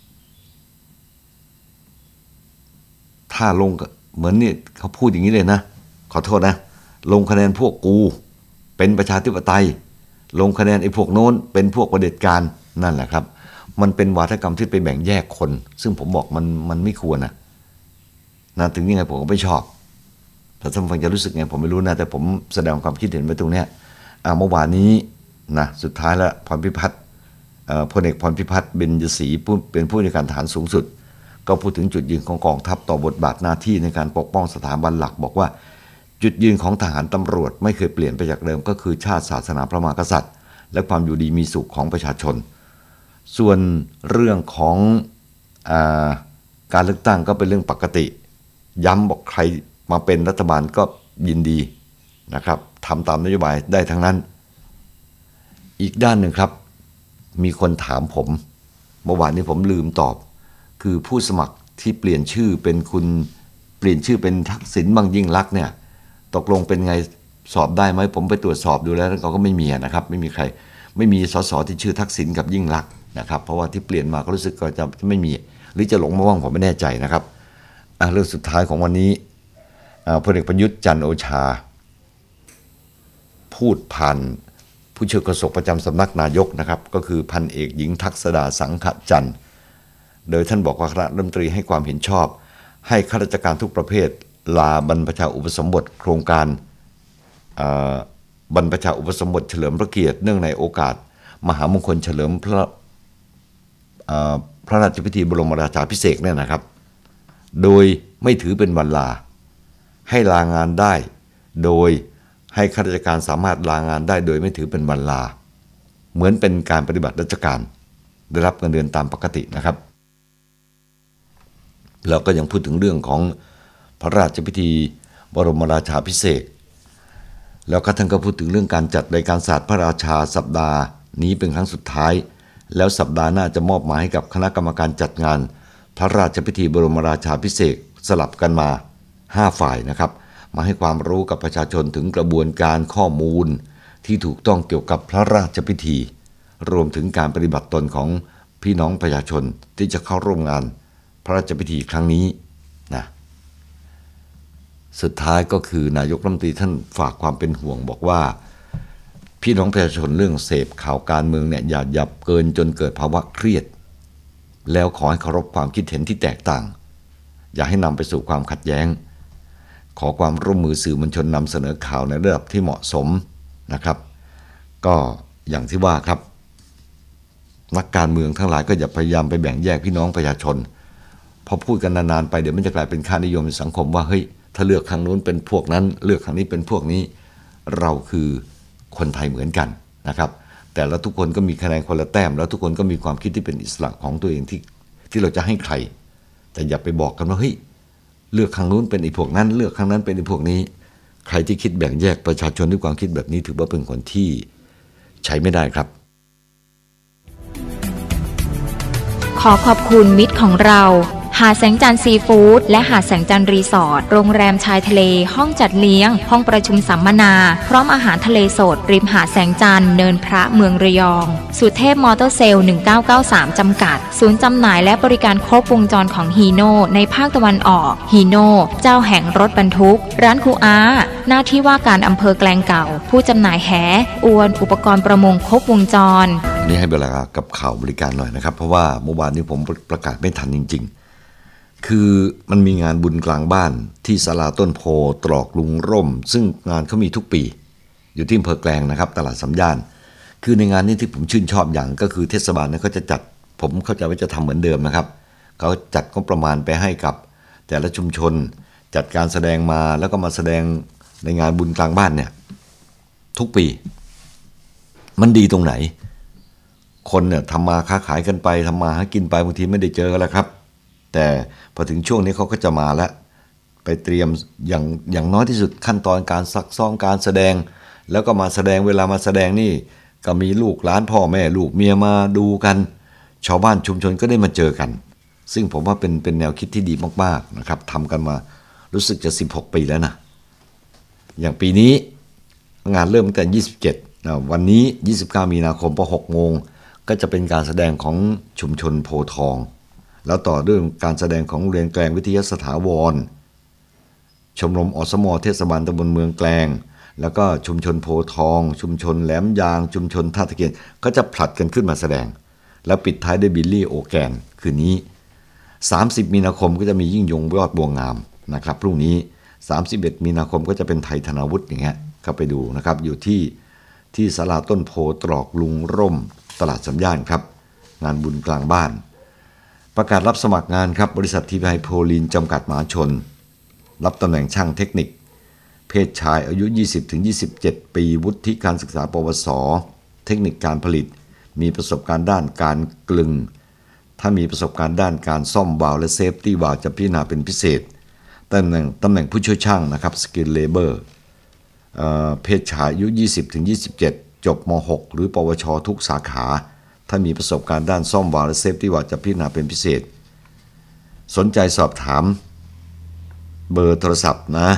ถ้าลงเหมือนนี่เขาพูดอย่างนี้เลยนะขอโทษนะลงคะแนนพวกกูเป็นประชาธิปไตยลงคะแนนไอ้พวกโน้นเป็นพวกเผด็จการนั่นแหละครับมันเป็นวาทกรรมที่ไปแบ่งแยกคนซึ่งผมบอกมันไม่ควรนะถึงยังไงผมก็ไม่ชอบแต่ท่านฟังจะรู้สึกไงผมไม่รู้นะแต่ผมแสดงความคิดเห็นไว้ตรงนี้เมื่อวานนี้นะสุดท้ายแล้วพลเอกพรพิพัฒน์เบญจศรีเป็นผู้ในการทหารสูงสุดก็พูดถึงจุดยืนของกองทัพต่อบทบาทหน้าที่ในการปกป้องสถาบันหลักบอกว่าจุดยืนของทหารตำรวจไม่เคยเปลี่ยนไปจากเดิมก็คือชาติศาสนาพระมหากษัตริย์และความอยู่ดีมีสุขของประชาชนส่วนเรื่องของการเลือกตั้งก็เป็นเรื่องปกติย้ำบอกใครมาเป็นรัฐบาลก็ยินดีนะครับทำตามนโยบายได้ทั้งนั้นอีกด้านหนึ่งครับมีคนถามผมเมื่อวานนี้ผมลืมตอบคือผู้สมัครที่เปลี่ยนชื่อเป็นทักษิณบางยิ่งลักษณ์เนี่ยตกลงเป็นไงสอบได้ไหมผมไปตรวจสอบดูแล้วก็ไม่มีนะครับไม่มีใครไม่มีสสที่ชื่อทักษิณกับยิ่งลักษณ์นะครับเพราะว่าที่เปลี่ยนมาก็รู้สึกก็จะไม่มีหรือจะหลงมาว่างผมไม่แน่ใจนะครับเรื่องสุดท้ายของวันนี้พลเอกประยุทธ์จันทร์โอชาพูดผ่านผู้ช่วยโฆษกประจำสำนักนายกนะครับก็คือพันเอกหญิงทักษดาสังขจันทร์โดยท่านบอกว่าคณะรัฐมนตรีให้ความเห็นชอบให้ข้าราชการทุกประเภทลาบรรพชาอุปสมบทโครงการบรรพชาอุปสมบทเฉลิมพระเกียรติเนื่องในโอกาสมหามงคลเฉลิมพระราชพิธีบรมราชาภิเษกเนี่ยนะครับโดยไม่ถือเป็นวันลาให้ลางานได้โดยให้ข้าราชการสามารถลางานได้โดยไม่ถือเป็นวันลาเหมือนเป็นการปฏิบัติราชการได้รับเงินเดือนตามปกตินะครับแล้วก็ยังพูดถึงเรื่องของพระราชพิธีบรมราชาภิเษกแล้วก็ท่านก็พูดถึงเรื่องการจัดรายการศาสตร์พระราชาสัปดาห์นี้เป็นครั้งสุดท้ายแล้วสัปดาห์หน้าจะมอบหมายให้กับคณะกรรมการจัดงานพระราชพิธีบรมราชาภิเษกสลับกันมา5ฝ่ายนะครับมาให้ความรู้กับประชาชนถึงกระบวนการข้อมูลที่ถูกต้องเกี่ยวกับพระราชพิธีรวมถึงการปฏิบัติตนของพี่น้องประชาชนที่จะเข้าร่วมงานพระราชพิธีครั้งนี้นะสุดท้ายก็คือนายกรัฐมนตรีท่านฝากความเป็นห่วงบอกว่าพี่น้องประชาชนเรื่องเสพข่าวการเมืองเนี่ยอย่ายับเกินจนเกิดภาวะเครียดแล้วขอให้เคารพความคิดเห็นที่แตกต่างอย่าให้นำไปสู่ความขัดแย้งขอความร่วมมือสื่อมวลชนนำเสนอข่าวในระดับที่เหมาะสมนะครับก็อย่างที่ว่าครับนักการเมืองทั้งหลายก็อย่าพยายามไปแบ่งแยกพี่น้องประชาชนพอพูดกันนานๆไปเดี๋ยวมันจะกลายเป็นค่านิยมในสังคมว่าเฮ้ยถ้าเลือกครั้งนู้นเป็นพวกนั้นเลือกครั้งนี้เป็นพวกนี้เราคือคนไทยเหมือนกันนะครับแต่ละทุกคนก็มีคะแนนคนละแต้มแล้วทุกคนก็มีความคิดที่เป็นอิสระของตัวเองที่เราจะให้ใครแต่อย่าไปบอกกันว่าเฮ้ยเลือกข้างนู้นเป็นไอ้พวกนั้นเลือกข้างนั้นเป็นไอ้พวกนี้ใครที่คิดแบ่งแยกประชาชนด้วยความคิดแบบนี้ถือว่าเป็นคนที่ใช้ไม่ได้ครับขอขอบคุณมิตรของเราหาดแสงจันทร์ซีฟู้ดและหาดแสงจันทร์รีสอร์ทโรงแรมชายทะเลห้องจัดเลี้ยงห้องประชุมสัมมนาพร้อมอาหารทะเลสดริมหาดแสงจันทร์เนินพระเมืองระยองสุเทพมอเตอร์เซลล์1993จำกัดศูนย์จำหน่ายและบริการครบวงจรของฮีโน่ในภาคตะวันออกฮีโน่เจ้าแห่งรถบรรทุกร้านครูอาหน้าที่ว่าการอำเภอแกลงเก่าผู้จำหน่ายแหอวนอุปกรณ์ประมงครบวงจรนี่ให้เวลากับข่าวบริการหน่อยนะครับเพราะว่าเมื่อวานนี้ผมประกาศไม่ทันจริงๆคือมันมีงานบุญกลางบ้านที่ศาลาต้นโพตรอกลุงร่มซึ่งงานเขามีทุกปีอยู่ที่อำเภอแกลงนะครับตลาดสำย่านคือในงานนี้ที่ผมชื่นชอบอย่างก็คือเทศบาลเนี่ยเขาจะจัดผมเข้าใจว่าจะทำเหมือนเดิมนะครับเขาจัดงบประมาณไปให้กับแต่ละชุมชนจัดการแสดงมาแล้วก็มาแสดงในงานบุญกลางบ้านเนี่ยทุกปีมันดีตรงไหนคนเนี่ยทำมาค้าขายกันไปทำมาหากินไปบางทีไม่ได้เจอกันแล้วครับแต่พอถึงช่วงนี้เขาก็จะมาแล้วไปเตรียมอย่างน้อยที่สุดขั้นตอนการซักซ้อมการแสดงแล้วก็มาแสดงเวลามาแสดงนี่ก็มีลูกหลานพ่อแม่ลูกเมียมาดูกันชาวบ้านชุมชนก็ได้มาเจอกันซึ่งผมว่าเป็นแนวคิดที่ดีมากๆนะครับทำกันมารู้สึกจะ16 ปีแล้วนะอย่างปีนี้งานเริ่มตั้งแต่27วันนี้29 มีนาคมพอ 6 โมงก็จะเป็นการแสดงของชุมชนโพทองแล้วต่อด้วยการแสดงของโรงเรียนแกลงวิทยาสถาวรชมรมอสม.เทศบาลตำบลเมืองแกลงแล้วก็ชุมชนโพทองชุมชนแหลมยางชุมชนท่าตะเกียนก็จะผลัดกันขึ้นมาแสดงแล้วปิดท้ายด้วยบิลลี่โอแกนคืนนี้30 มีนาคมก็จะมียิ่งยงยอดบัวงามนะครับพรุ่งนี้31 มีนาคมก็จะเป็นไทยธนาวุฒิอย่างเงี้ยก็ไปดูนะครับอยู่ที่ศาลาต้นโพตรอกลุงร่มตลาดสำย่านครับงานบุญกลางบ้านประกาศรับสมัครงานครับบริษัททีไพโพลีนจำกัดมหาชนรับตำแหน่งช่างเทคนิคเพศชายอายุ 20-27 ปีวุฒิการศึกษาปวสเทคนิคการผลิตมีประสบการณ์ด้านการกลึงถ้ามีประสบการณ์ด้านการซ่อมวาล์วและเซฟตี้วาล์วจะพิจารณาเป็นพิเศษตำแหน่งผู้ช่วยช่างนะครับสกิลเลเบอร์เพศชายอายุ 20-27 จบม.6 หรือปวชทุกสาขาถ้ามีประสบการณ์ด้านซ่อมวาล์วและเซฟตี้วาล์วจะพิจารณาเป็นพิเศษสนใจสอบถามเบอร์โทรศัพท์นะ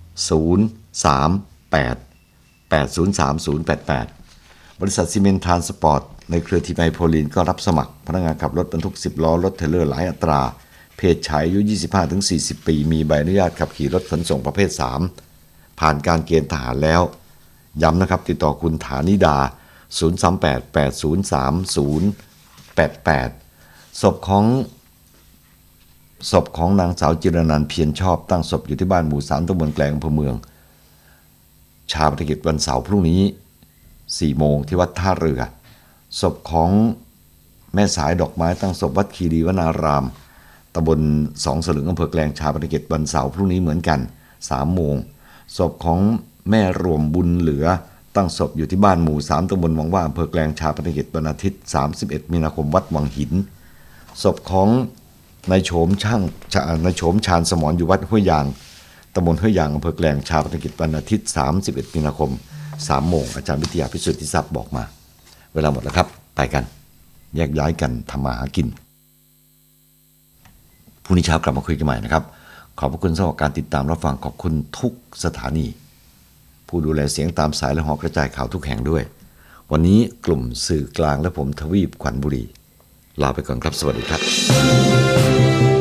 038-803-088บริษัทซีเมนต์ทรานสปอร์ตในเครือทีไพโพลีนก็รับสมัครพนักงานขับรถบรรทุก10 ล้อรถเทรลเลอร์หลายอัตราเพศชายอายุ 25-40 ปีมีใบอนุญาตขับขี่รถขนส่งประเภท3ผ่านการเกณฑ์ทหารแล้วย้ำนะครับติดต่อคุณฐานิดา038-803-088ศพของนางสาวจิรนันท์เพียรชอบตั้งศพอยู่ที่บ้านหมู่ 3 ตำบลแกลงอำเภอเมืองชาปนกิจวันเสาร์พรุ่งนี้ 4 โมงที่วัดท่าเรือศพของแม่สายดอกไม้ตั้งศพวัดคีรีวนารามตำบล2 สลึงอำเภอแกลงชาปนกิจวันเสาร์พรุ่งนี้เหมือนกัน 3 โมงศพของแม่รวมบุญเหลือตั้งศพอยู่ที่บ้านหมู่ 3 ตำบลวังว่าอำเภอแกลงชาปนกิจวันอาทิตย์31 มีนาคมวัดวังหินศพของนายโฉมชาญสมรอยู่วัดห้วยยางตำบลห้วยยางอำเภอแกลงชาปนกิจวันอาทิตย์31 มีนาคม 3 โมงอาจารย์วิทยาพิสุทธิทรัพย์บอกมาเวลาหมดแล้วครับไปกันแยกย้ายกันทำมาหากินพรุ่งนี้เช้ากลับมาคุยกันใหม่นะครับขอบพระคุณสำหรับการติดตามรับฟังขอบคุณทุกสถานีผู้ดูแลเสียงตามสายและหอกระจายข่าวทุกแห่งด้วยวันนี้กลุ่มสื่อกลางและผมทวีปขวัญบุรีลาไปก่อนครับสวัสดีครับ